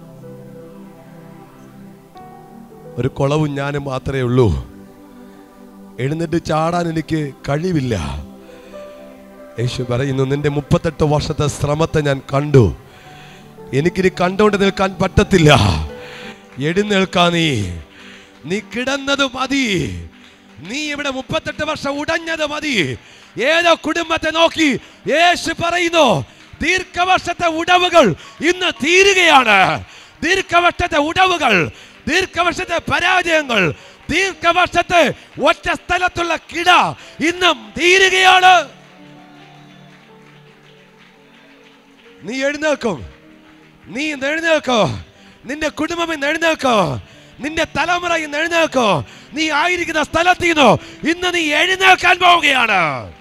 ഒരു കുളവും ഞാനും മാത്രമേ ഉള്ളൂ. എഴുന്നേറ്റ് ചാടാൻ എനിക്ക് കഴിവില്ല. യേശു പറയുന്നു, നിന്റെ മുപ്പത്തെട്ട് വർഷത്തെ ശ്രമത്തെ ഞാൻ കണ്ടു, എനിക്കിനി കണ്ടുകൊണ്ട് നിൽക്കാൻ പറ്റത്തില്ല. എഴുന്നേൽക്കാ, നീ നീ കിടന്നത് മതി, നീ ഇവിടെ മുപ്പത്തെട്ട് വർഷം ഉടഞ്ഞത് മതി. ഏതോ കുടുംബത്തെ നോക്കി യേശു പറയുന്നു, ദീർഘവർഷത്തെ ഉടവുകൾ ഇന്ന് തീരുകയാണ്. ദീർഘവർഷത്തെ ഉടവുകൾ, ദീർഘവർഷത്തെ പരാജയങ്ങൾ, ദീർഘവർഷത്തെ ഒറ്റ സ്ഥലത്തുള്ള കിട ഇന്നും തീരുകയാണ്. നീ എഴുന്നേൽക്കും, നീ എഴുന്നേൽക്കോ, നിന്റെ കുടുംബം ഇന്ന് എഴുന്നേൽക്കോ, നിന്റെ തലമുറ ഇന്ന് എഴുന്നേൽക്കോ. നീ ആയിരിക്കുന്ന സ്ഥലത്ത് നിന്ന് ഇന്ന് നീ എഴുന്നേൽക്കാൻ പോവുകയാണ്.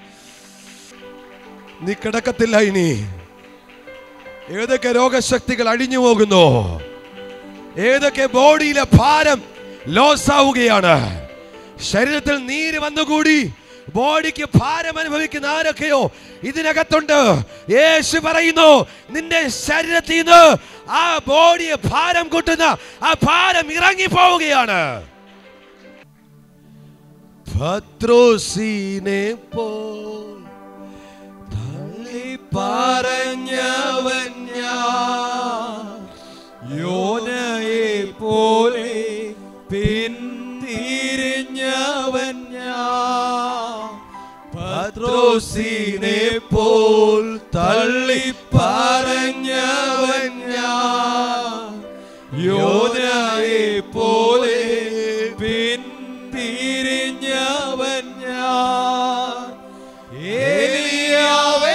നീ കിടക്കത്തില്ല ഇനി. ഏതൊക്കെ രോഗശക്തികൾ അഴിഞ്ഞു പോകുന്നു, ഏതൊക്കെ ബോഡിയിലെ ഭാരം ലോസ് ആവുകയാണ്, ശരീരത്തിൽ നീര് വന്നുകൂടി ബോഡിക്ക് ഭാരം അനുഭവിക്കുന്ന ആരൊക്കെയോ ഇതിനകത്തുണ്ട്. യേശു പറയുന്നു, നിന്റെ ശരീരത്തിൽ നിന്ന് ആ ബോഡിയെ ഭാരം കൂട്ടുന്ന ആ ഭാരം ഇറങ്ങി പോവുകയാണ്. പത്രോസിനെ പോൽ തള്ളി പറഞ്ഞവൻ ഞാൻ, യോനയെ പോലെ പിന്തിരിഞ്ഞവൻ ഞാൻ, പത്രോസിനെ പോൽ തള്ളി പറഞ്ഞവൻ ഞാൻ, യോനയെ പോലെ പിന്തിരിഞ്ഞവൻ ഞാൻ, ഏലിയാവെ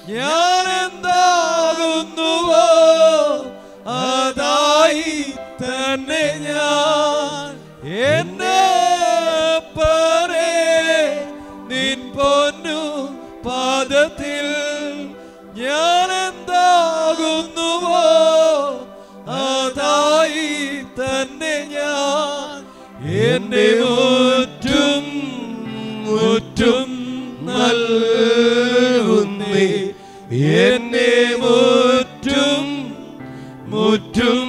ഞാൻ എന്താകുന്നുവോ അതായി തന്നെ ഞാൻ. എന്നെ നിൻ പൊന്നു പാദത്തിൽ ഞാൻ എന്താകുന്നുവോ അതായി തന്നെ ഞാൻ. എന്നെ മുറ്റും മുറ്റും നൽകുന്നേ, എന്നെ മുറ്റും മുറ്റും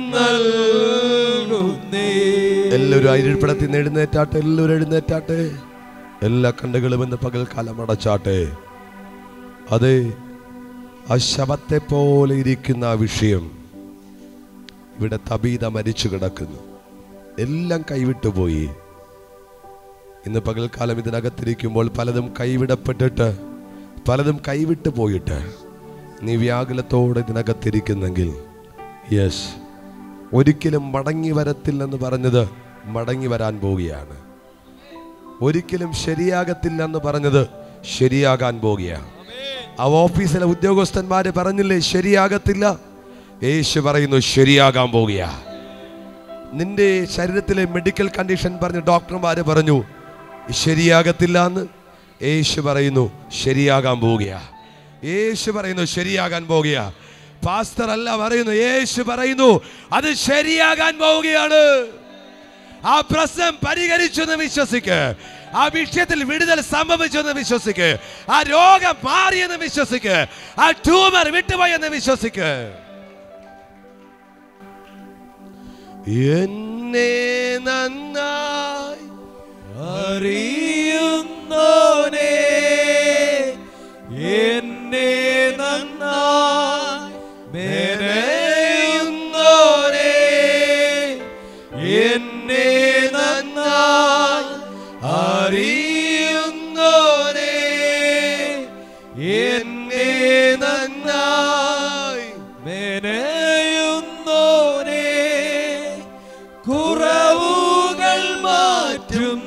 നൽകുന്നേ. എല്ലാവരും അരിപ്പടത്തിൽ നിന്ന് എഴുന്നേറ്റാട്ടെ, എല്ലാവരും എഴുന്നേറ്റാട്ടെ. എല്ലാ കണ്ണുകളും ഇന്ന് പകൽക്കാലം അടച്ചാട്ടെ. അതെ, ആ ശവത്തെ പോലെ ഇരിക്കുന്ന ആ വിഷയം ഇവിടെ തബീത മരിച്ചു കിടക്കുന്നു. എല്ലാം കൈവിട്ടുപോയി. ഇന്ന് പകൽക്കാലം ഇതിനകത്തിരിക്കുമ്പോൾ പലതും കൈവിടപ്പെട്ടിട്ട്, പലതും കൈവിട്ടു പോയിട്ട് നീ വ്യാകുലത്തോടെ ഇതിനകത്തിരിക്കുന്നെങ്കിൽ, യെസ്, ഒരിക്കലും മടങ്ങി വരത്തില്ലെന്ന് പറഞ്ഞത് മടങ്ങി വരാൻ പോവുകയാണ്. ഒരിക്കലും ശരിയാകത്തില്ലെന്ന് പറഞ്ഞത് ശരിയാകാൻ പോവുകയാണ്. ആ ഓഫീസിലെ ഉദ്യോഗസ്ഥന്മാര് പറഞ്ഞില്ലേ ശരിയാകത്തില്ല, യേശു പറയുന്നു ശരിയാകാൻ പോവുകയാ. നിന്റെ ശരീരത്തിലെ മെഡിക്കൽ കണ്ടീഷൻ പറഞ്ഞ് ഡോക്ടർമാര് പറഞ്ഞു ശരിയാകത്തില്ല എന്ന്, യേശു പറയുന്നു ശരിയാകാൻ പോവുകയാ. യേശു പറയുന്നു ശരിയാകാൻ പോവുകയാ. പാസ്റ്റർ അല്ല പറയുന്നു, യേശു പറയുന്നു അത് ശരിയാകാൻ പോവുകയാണ്. ആ പ്രശ്നം പരിഹരിച്ചു എന്ന് വിശ്വസിക്ക്, ആ വിഷയത്തിൽ വിടുതൽ സംഭവിച്ചു എന്ന് വിശ്വസിക്ക്, ആ രോഗം മാറിയെന്ന് വിശ്വസിക്ക്, ആ ട്യൂമർ വിട്ടുപോയെന്ന് വിശ്വസിക്ക്. എന്നെ നന്നായി അറിയുന്നോനേ, എന്നെ നന്നായി മെനയുന്നോനേ, എന്നെ നന്നായി അറിയുന്നോനേ, എന്നെ നന്നായി മെനയുന്നോനേ, കുറവുകൾ മാറ്റും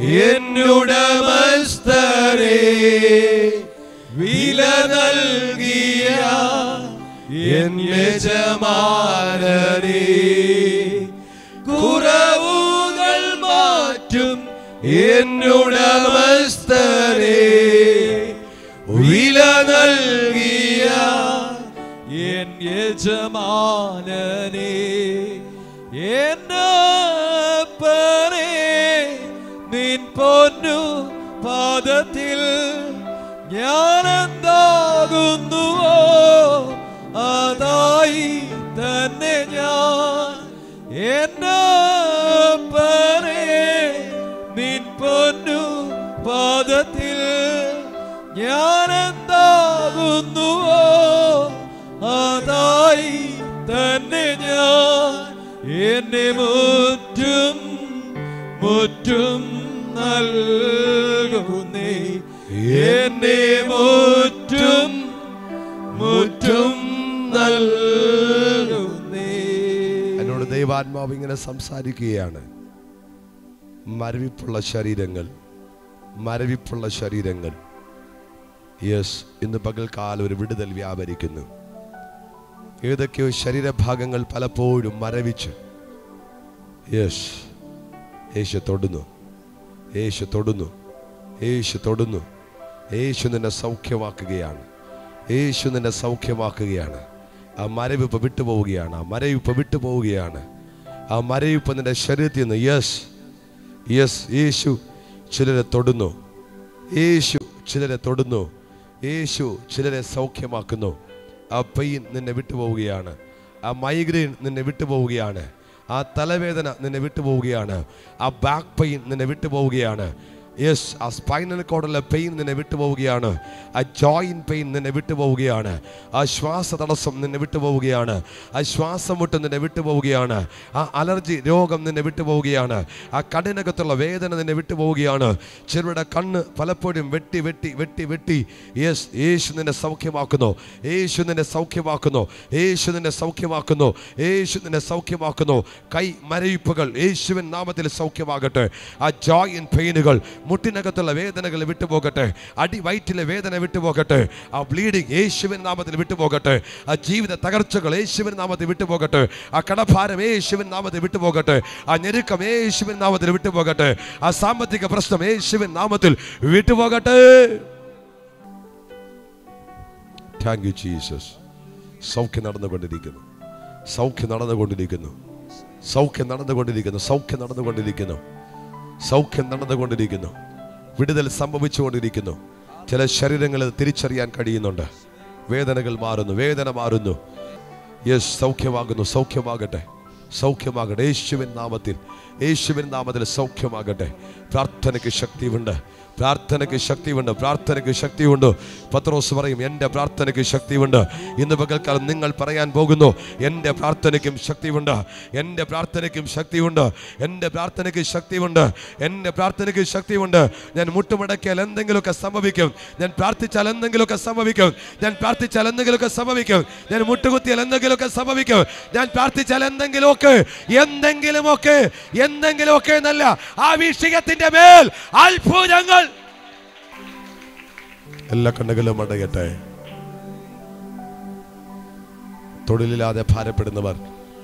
എന്നുടമസ്ഥരേ, വില നൽകിയ എൻ യജമാനനേ, കുറവുകൾ മാറ്റും എന്നുടമസ്ഥരേ, വില നൽകിയ എൻ യജമാനനേ, എന്നപ്പനേ നിൻ പൊന്നു പാദത്തിൽ ഞാൻ എന്താകുന്നുവോ അതായി തന്നെ ഞാൻ. എന്നപ്പനേ നിൻ പൊന്നു പാദത്തിൽ ഞാൻ എന്താകുന്നുവോ അതായി തന്നെ ഞാൻ. എന്നെ മുറ്റും മുറ്റും നൽകുന്നേ, എന്നെ മുറ്റും മുറ്റും നൽകുന്നേ. എന്നോട് ദൈവാത്മാവ് ഇങ്ങനെ സംസാരിക്കുകയാണ്. മരവിപ്പുള്ള ശരീരങ്ങൾ, മരവിപ്പുള്ള ശരീരങ്ങൾ, യെസ്, ഇന്ന് പകൽക്കാലം ഒരു വിടുതൽ വ്യാപരിക്കുന്നു. ഏതൊക്കെയോ ശരീരഭാഗങ്ങൾ പലപ്പോഴും മരവിച്ച്, യെസ്, യേശു തൊടുന്നു, യേശു തൊടുന്നു, യേശു തൊടുന്നു. യേശു നിന്നെ സൗഖ്യമാക്കുകയാണ്, യേശു നിന്നെ സൗഖ്യമാക്കുകയാണ്. ആ മരവിപ്പ് വിട്ടുപോവുകയാണ്, ആ മരവിപ്പ് വിട്ടുപോവുകയാണ്, ആ മരവിപ്പ് നിന്റെ ശരീരത്തിൽ നിന്ന്, യെസ് യെസ്, യേശു ചിലരെ തൊടുന്നു, യേശു ചിലരെ തൊടുന്നു, യേശു ചിലരെ സൗഖ്യമാക്കുന്നു. ആ പെയിൻ നിന്നെ വിട്ടുപോവുകയാണ്, ആ മൈഗ്രെയിൻ നിന്നെ വിട്ടുപോവുകയാണ്, ആ തലവേദന നിന്നെ വിട്ടുപോവുകയാണ്, ആ ബാക്ക് പെയിൻ നിന്നെ വിട്ടുപോവുകയാണ്, യെസ്, ആ സ്പൈനൽ കോഡിലെ പെയിൻ നിന്നെ വിട്ടുപോവുകയാണ്, ആ ജോയിന്റ് പെയിൻ നിന്നെ വിട്ടുപോവുകയാണ്, ആ ശ്വാസ തടസ്സം നിന്നെ വിട്ടുപോവുകയാണ്, ആ ശ്വാസം മുട്ട് നിന്നെ വിട്ടുപോവുകയാണ്, ആ അലർജി രോഗം നിന്നെ വിട്ടുപോവുകയാണ്, ആ കണ്ണിനകത്തുള്ള വേദന നിന്നെ വിട്ടുപോവുകയാണ്. ചിലരുടെ കണ്ണ് പലപ്പോഴും വെട്ടി വെട്ടി വെട്ടി വെട്ടി, യെസ്, യേശു നിന്നെ സൗഖ്യമാക്കുന്നു, യേശു നിന്നെ സൗഖ്യമാക്കുന്നു, യേശു നിന്നെ സൗഖ്യമാക്കുന്നു, യേശു നിന്നെ സൗഖ്യമാക്കുന്നു. കൈ മരയിപ്പുകൾ യേശുവിൻ നാമത്തിൽ സൗഖ്യമാകട്ടെ. ആ ജോയിന്റ് പെയിനുകൾ മുട്ടിനകത്തുള്ള വേദനകൾ വിട്ടുപോകട്ടെ, അടി വയറ്റിലെ വേദന വിട്ടുപോകട്ടെ, ആ ബ്ലീഡിങ് യേശുവിൻ നാമത്തിൽ വിട്ടുപോകട്ടെ, ആ ജീവിത തകർച്ചകൾ യേശുവിൻ നാമത്തിൽ വിട്ടുപോകട്ടെ, ആ കടഭാരം യേശുവിൻ നാമത്തിൽ വിട്ടുപോകട്ടെ, ആ ഞെരുക്കം യേശുവിൻ നാമത്തിൽ വിട്ടുപോകട്ടെ, ആ സാമ്പത്തിക പ്രശ്നം യേശുവിൻ നാമത്തിൽ വിട്ടുപോകട്ടെ. Thank you Jesus. സൗഖ്യം നടന്നുകൊണ്ടിരിക്കുന്നു, സൗഖ്യം നടന്നുകൊണ്ടിരിക്കുന്നു, സൗഖ്യം നടന്നുകൊണ്ടിരിക്കുന്നു, സൗഖ്യം നടന്നുകൊണ്ടിരിക്കുന്നു, സൗഖ്യം നടന്നുകൊണ്ടിരിക്കുന്നു, വിടുതൽ സംഭവിച്ചുകൊണ്ടിരിക്കുന്നു. ചില ശരീരങ്ങളിൽ തിരിച്ചറിയാൻ കഴിയുന്നുണ്ട്. വേദനകൾ മാറുന്നു, വേദന മാറുന്നു. യെസ്, സൗഖ്യമാകുന്നു. സൗഖ്യമാകട്ടെ, സൗഖ്യമാകട്ടെ. യേശുവിൻ നാമത്തിൽ, യേശുവിൻ നാമത്തിൽ സൗഖ്യമാകട്ടെ. പ്രാർത്ഥനയ്ക്ക് ശക്തിയുണ്ട്, പ്രാർത്ഥനയ്ക്ക് ശക്തിയുണ്ട്, പ്രാർത്ഥനയ്ക്ക് ശക്തിയുണ്ട്. പത്രോസ് പറയും, എൻ്റെ പ്രാർത്ഥനയ്ക്ക് ശക്തിയുണ്ട്. ഇന്ന് പകൽക്കാലം നിങ്ങൾ പറയാൻ പോകുന്നു, എൻ്റെ പ്രാർത്ഥനയ്ക്കും ശക്തിയുണ്ട്, എൻ്റെ പ്രാർത്ഥനയ്ക്കും ശക്തിയുണ്ട്, എൻ്റെ പ്രാർത്ഥനയ്ക്ക് ശക്തിയുണ്ട്, എൻ്റെ പ്രാർത്ഥനയ്ക്ക് ശക്തിയുണ്ട്. ഞാൻ മുട്ടുമടക്കിയാൽ എന്തെങ്കിലുമൊക്കെ സംഭവിക്കും, ഞാൻ പ്രാർത്ഥിച്ചാൽ എന്തെങ്കിലുമൊക്കെ സംഭവിക്കും, ഞാൻ പ്രാർത്ഥിച്ചാൽ എന്തെങ്കിലുമൊക്കെ സംഭവിക്കും, ഞാൻ മുട്ടുകുത്തിയാൽ എന്തെങ്കിലുമൊക്കെ സംഭവിക്കും, ഞാൻ പ്രാർത്ഥിച്ചാൽ എന്തെങ്കിലുമൊക്കെ എന്തെങ്കിലുമൊക്കെ എന്തെങ്കിലുമൊക്കെ എന്നല്ല, ആ വിഷയത്തിന്റെ മേൽ അത്ഭുതങ്ങൾ. എല്ലാ കണ്ണുകളും അടയട്ടെ. തൊഴിലില്ലാതെ ഭാരപ്പെടുന്നവർ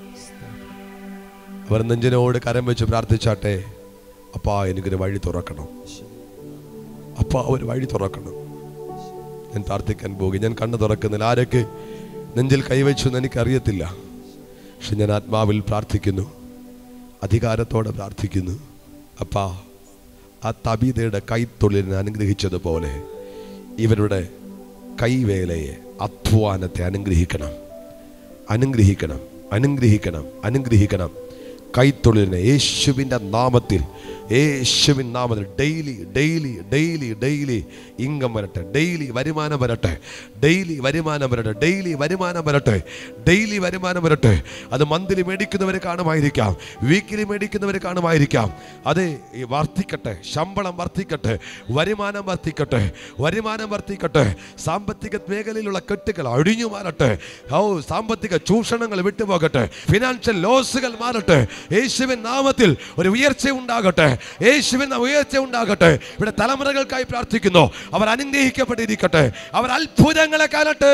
അവർ നെഞ്ചിനോട് കരം വെച്ച് പ്രാർത്ഥിച്ചാട്ടെ. അപ്പാ, എനിക്കൊരു വഴി തുറക്കണം, അപ്പാ ഒരു വഴി തുറക്കണം. ഞാൻ പ്രാർത്ഥിക്കാൻ പോകും. ഞാൻ കണ്ണ് തുറക്കുന്നില്ല. ആരൊക്കെ നെഞ്ചിൽ കൈവച്ചു എന്ന് എനിക്കറിയത്തില്ല, പക്ഷെ ഞാൻ ആത്മാവിൽ പ്രാർത്ഥിക്കുന്നു, അധികാരത്തോടെ പ്രാർത്ഥിക്കുന്നു. അപ്പാ, ആ തബീതയുടെ കൈത്തൊഴിലിനെ അനുഗ്രഹിച്ചതുപോലെ ഇവരുടെ കൈവേലയെ, അധ്വാനത്തെ അനുഗ്രഹിക്കണം, അനുഗ്രഹിക്കണം, അനുഗ്രഹിക്കണം, അനുഗ്രഹിക്കണം. കൈത്തൊഴിലിനെ യേശുവിൻ്റെ നാമത്തിൽ, യേശുവിൻ നാമത്തിൽ daily daily daily daily income വരട്ടെ, ഡെയിലി വരുമാനം വരട്ടെ, ഡെയിലി വരുമാനം വരട്ടെ, ഡെയിലി വരുമാനം വരട്ടെ, ഡെയിലി വരുമാനം വരട്ടെ. അത് മന്ത്ലി മേടിക്കുന്നവർ കാണുമായിരിക്കാം, വീക്കിലി മേടിക്കുന്നവർ കാണുമായിരിക്കാം. അത് വർദ്ധിക്കട്ടെ, ശമ്പളം വർദ്ധിക്കട്ടെ, വരുമാനം വർദ്ധിക്കട്ടെ, വരുമാനം വർദ്ധിക്കട്ടെ. സാമ്പത്തിക മേഖലയിലുള്ള കെട്ടുകൾ അഴിഞ്ഞു മാറട്ടെ. ഓ, സാമ്പത്തിക ചൂഷണങ്ങൾ വിട്ടുപോകട്ടെ, ഫിനാൻഷ്യൽ ലോസുകൾ മാറട്ടെ. യേശുവിൻ നാമത്തിൽ ഒരു ഉയർച്ച ഉണ്ടാകട്ടെ, യേശുവിൻ ഉയർച്ച ഉണ്ടാകട്ടെ. ഇവിടെ തലമുറകൾക്കായി പ്രാർത്ഥിക്കുന്നു. അവർ അനുഗ്രഹിക്കപ്പെട്ടിരിക്കട്ടെ, അവർ അത്ഭുതങ്ങളെ കാണട്ടെ.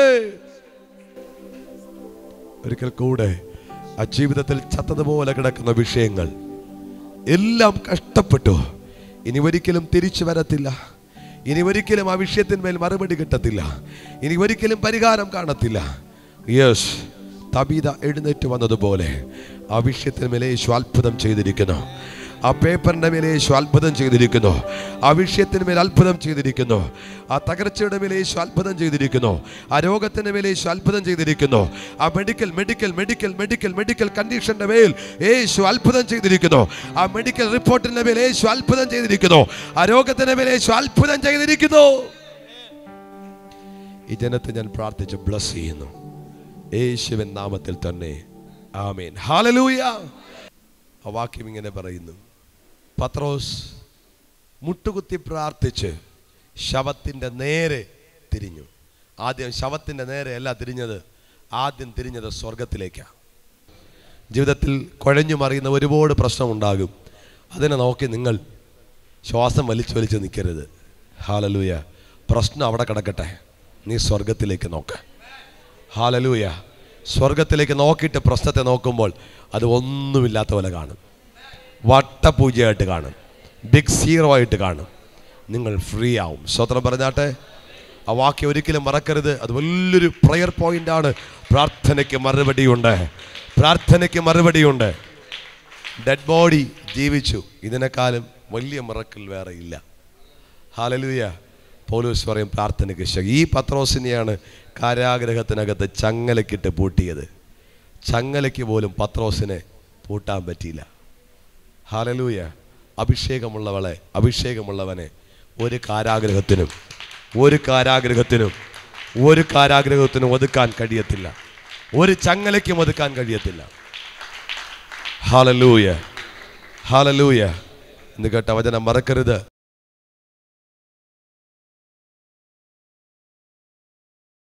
ഒരിക്കൽ കൂടെ ആ ജീവിതത്തിൽ ചത്തതുപോലെ കിടക്കുന്ന വിഷയങ്ങൾ എല്ലാം കഷ്ടപ്പെട്ടു, ഇനി ഒരിക്കലും തിരിച്ചു വരത്തില്ല, ഇനി ഒരിക്കലും ആ വിഷയത്തിന്മേൽ മറുപടി കിട്ടത്തില്ല, ഇനി ഒരിക്കലും പരിഹാരം കാണത്തില്ല. യെസ്, തബീത എഴുന്നേറ്റ് വന്നതുപോലെ ആ വിഷയത്തിന് മേലെ യേശു അത്ഭുതം ചെയ്തിരിക്കുന്നു, ആ പേപ്പറിന്റെ മേലെ യേശു അത്ഭുതം ചെയ്തിരിക്കുന്നു, ആ വിഷയത്തിന് മേൽ അത്ഭുതം ചെയ്തിരിക്കുന്നു, ആ തകർച്ചയുടെ മേലെ യേശു അത്ഭുതം ചെയ്തിരിക്കുന്നു, ആ രോഗത്തിന്റെ മേലെ യേശു അത്ഭുതം ചെയ്തിരിക്കുന്നു, ആ medical medical medical medical medical കണ്ടീഷന്റെ മേൽ യേശു അത്ഭുതം ചെയ്തിരിക്കുന്നു, ആ മെഡിക്കൽ റിപ്പോർട്ടിന്റെ മേൽ യേശു അത്ഭുതം ചെയ്തിരിക്കുന്നു, ആ രോഗത്തിന്റെ മേൽ യേശു അത്ഭുതം ചെയ്തിരിക്കുന്നു. ഈ ജനത്തെ ഞാൻ പ്രാർത്ഥിച്ച് ബ്ലസ് ചെയ്യുന്നു, യേശുവിൻ നാമത്തിൽ തന്നെ. Amen, hallelujah. ആ വാക്യം ഇങ്ങനെ പറയുന്നു, പത്രോസ് മുട്ടുകുത്തി പ്രാർത്ഥിച്ച് ശവത്തിൻ്റെ നേരെ തിരിഞ്ഞു. ആദ്യം ശവത്തിൻ്റെ നേരെ അല്ല തിരിഞ്ഞത്, ആദ്യം തിരിഞ്ഞത് സ്വർഗത്തിലേക്കാണ്. ജീവിതത്തിൽ കുഴഞ്ഞു മറിയുന്ന ഒരുപാട് പ്രശ്നമുണ്ടാകും. അതിനെ നോക്കി നിങ്ങൾ ശ്വാസം വലിച്ചു വലിച്ച് നിൽക്കരുത്. ഹല്ലേലൂയ. പ്രശ്നം അവിടെ കിടക്കട്ടെ, നീ സ്വർഗത്തിലേക്ക് നോക്ക്. ഹല്ലേലൂയ. സ്വർഗത്തിലേക്ക് നോക്കിയിട്ട് പ്രശ്നത്തെ നോക്കുമ്പോൾ അത് ഒന്നുമില്ലാത്ത പോലെ കാണും, വട്ടപൂജയായിട്ട് കാണും, ബിഗ് സീറോ ആയിട്ട് കാണും. നിങ്ങൾ ഫ്രീ ആവും. സ്തോത്രം പറഞ്ഞാട്ടെ. ആ വാക്യം ഒരിക്കലും മറക്കരുത്. അത് വലിയൊരു പ്രയർ പോയിന്റാണ്. പ്രാർത്ഥനയ്ക്ക് മറുപടിയുണ്ട്, പ്രാർത്ഥനയ്ക്ക് മറുപടിയുണ്ട്. ഡെഡ് ബോഡി ജീവിച്ചു, ഇതിനേക്കാളും വലിയ മിറക്കിൾ വേറെ ഇല്ല. ഹല്ലേലൂയ. പൗലോസ് പറയും പ്രാർത്ഥനയ്ക്ക് ശക്തി. ഈ പത്രോസിനെയാണ് കാരാഗ്രഹത്തിനകത്ത് ചങ്ങലക്കിട്ട് പൂട്ടിയത്. ചങ്ങലയ്ക്ക് പോലും പത്രോസിനെ പൂട്ടാൻ പറ്റിയില്ല. ഹല്ലേലൂയ. അഭിഷേകമുള്ളവളെ, അഭിഷേകമുള്ളവനെ ഒരു കാരാഗ്രഹത്തിനും ഒരു കാരാഗ്രഹത്തിനും ഒരു കാരാഗ്രഹത്തിനും ഒതുക്കാൻ കഴിയത്തില്ല, ഒരു ചങ്ങലയ്ക്കും ഒതുക്കാൻ കഴിയത്തില്ല. Hallelujah, hallelujah. എന്ന് കേട്ട വചനം മറക്കരുത്.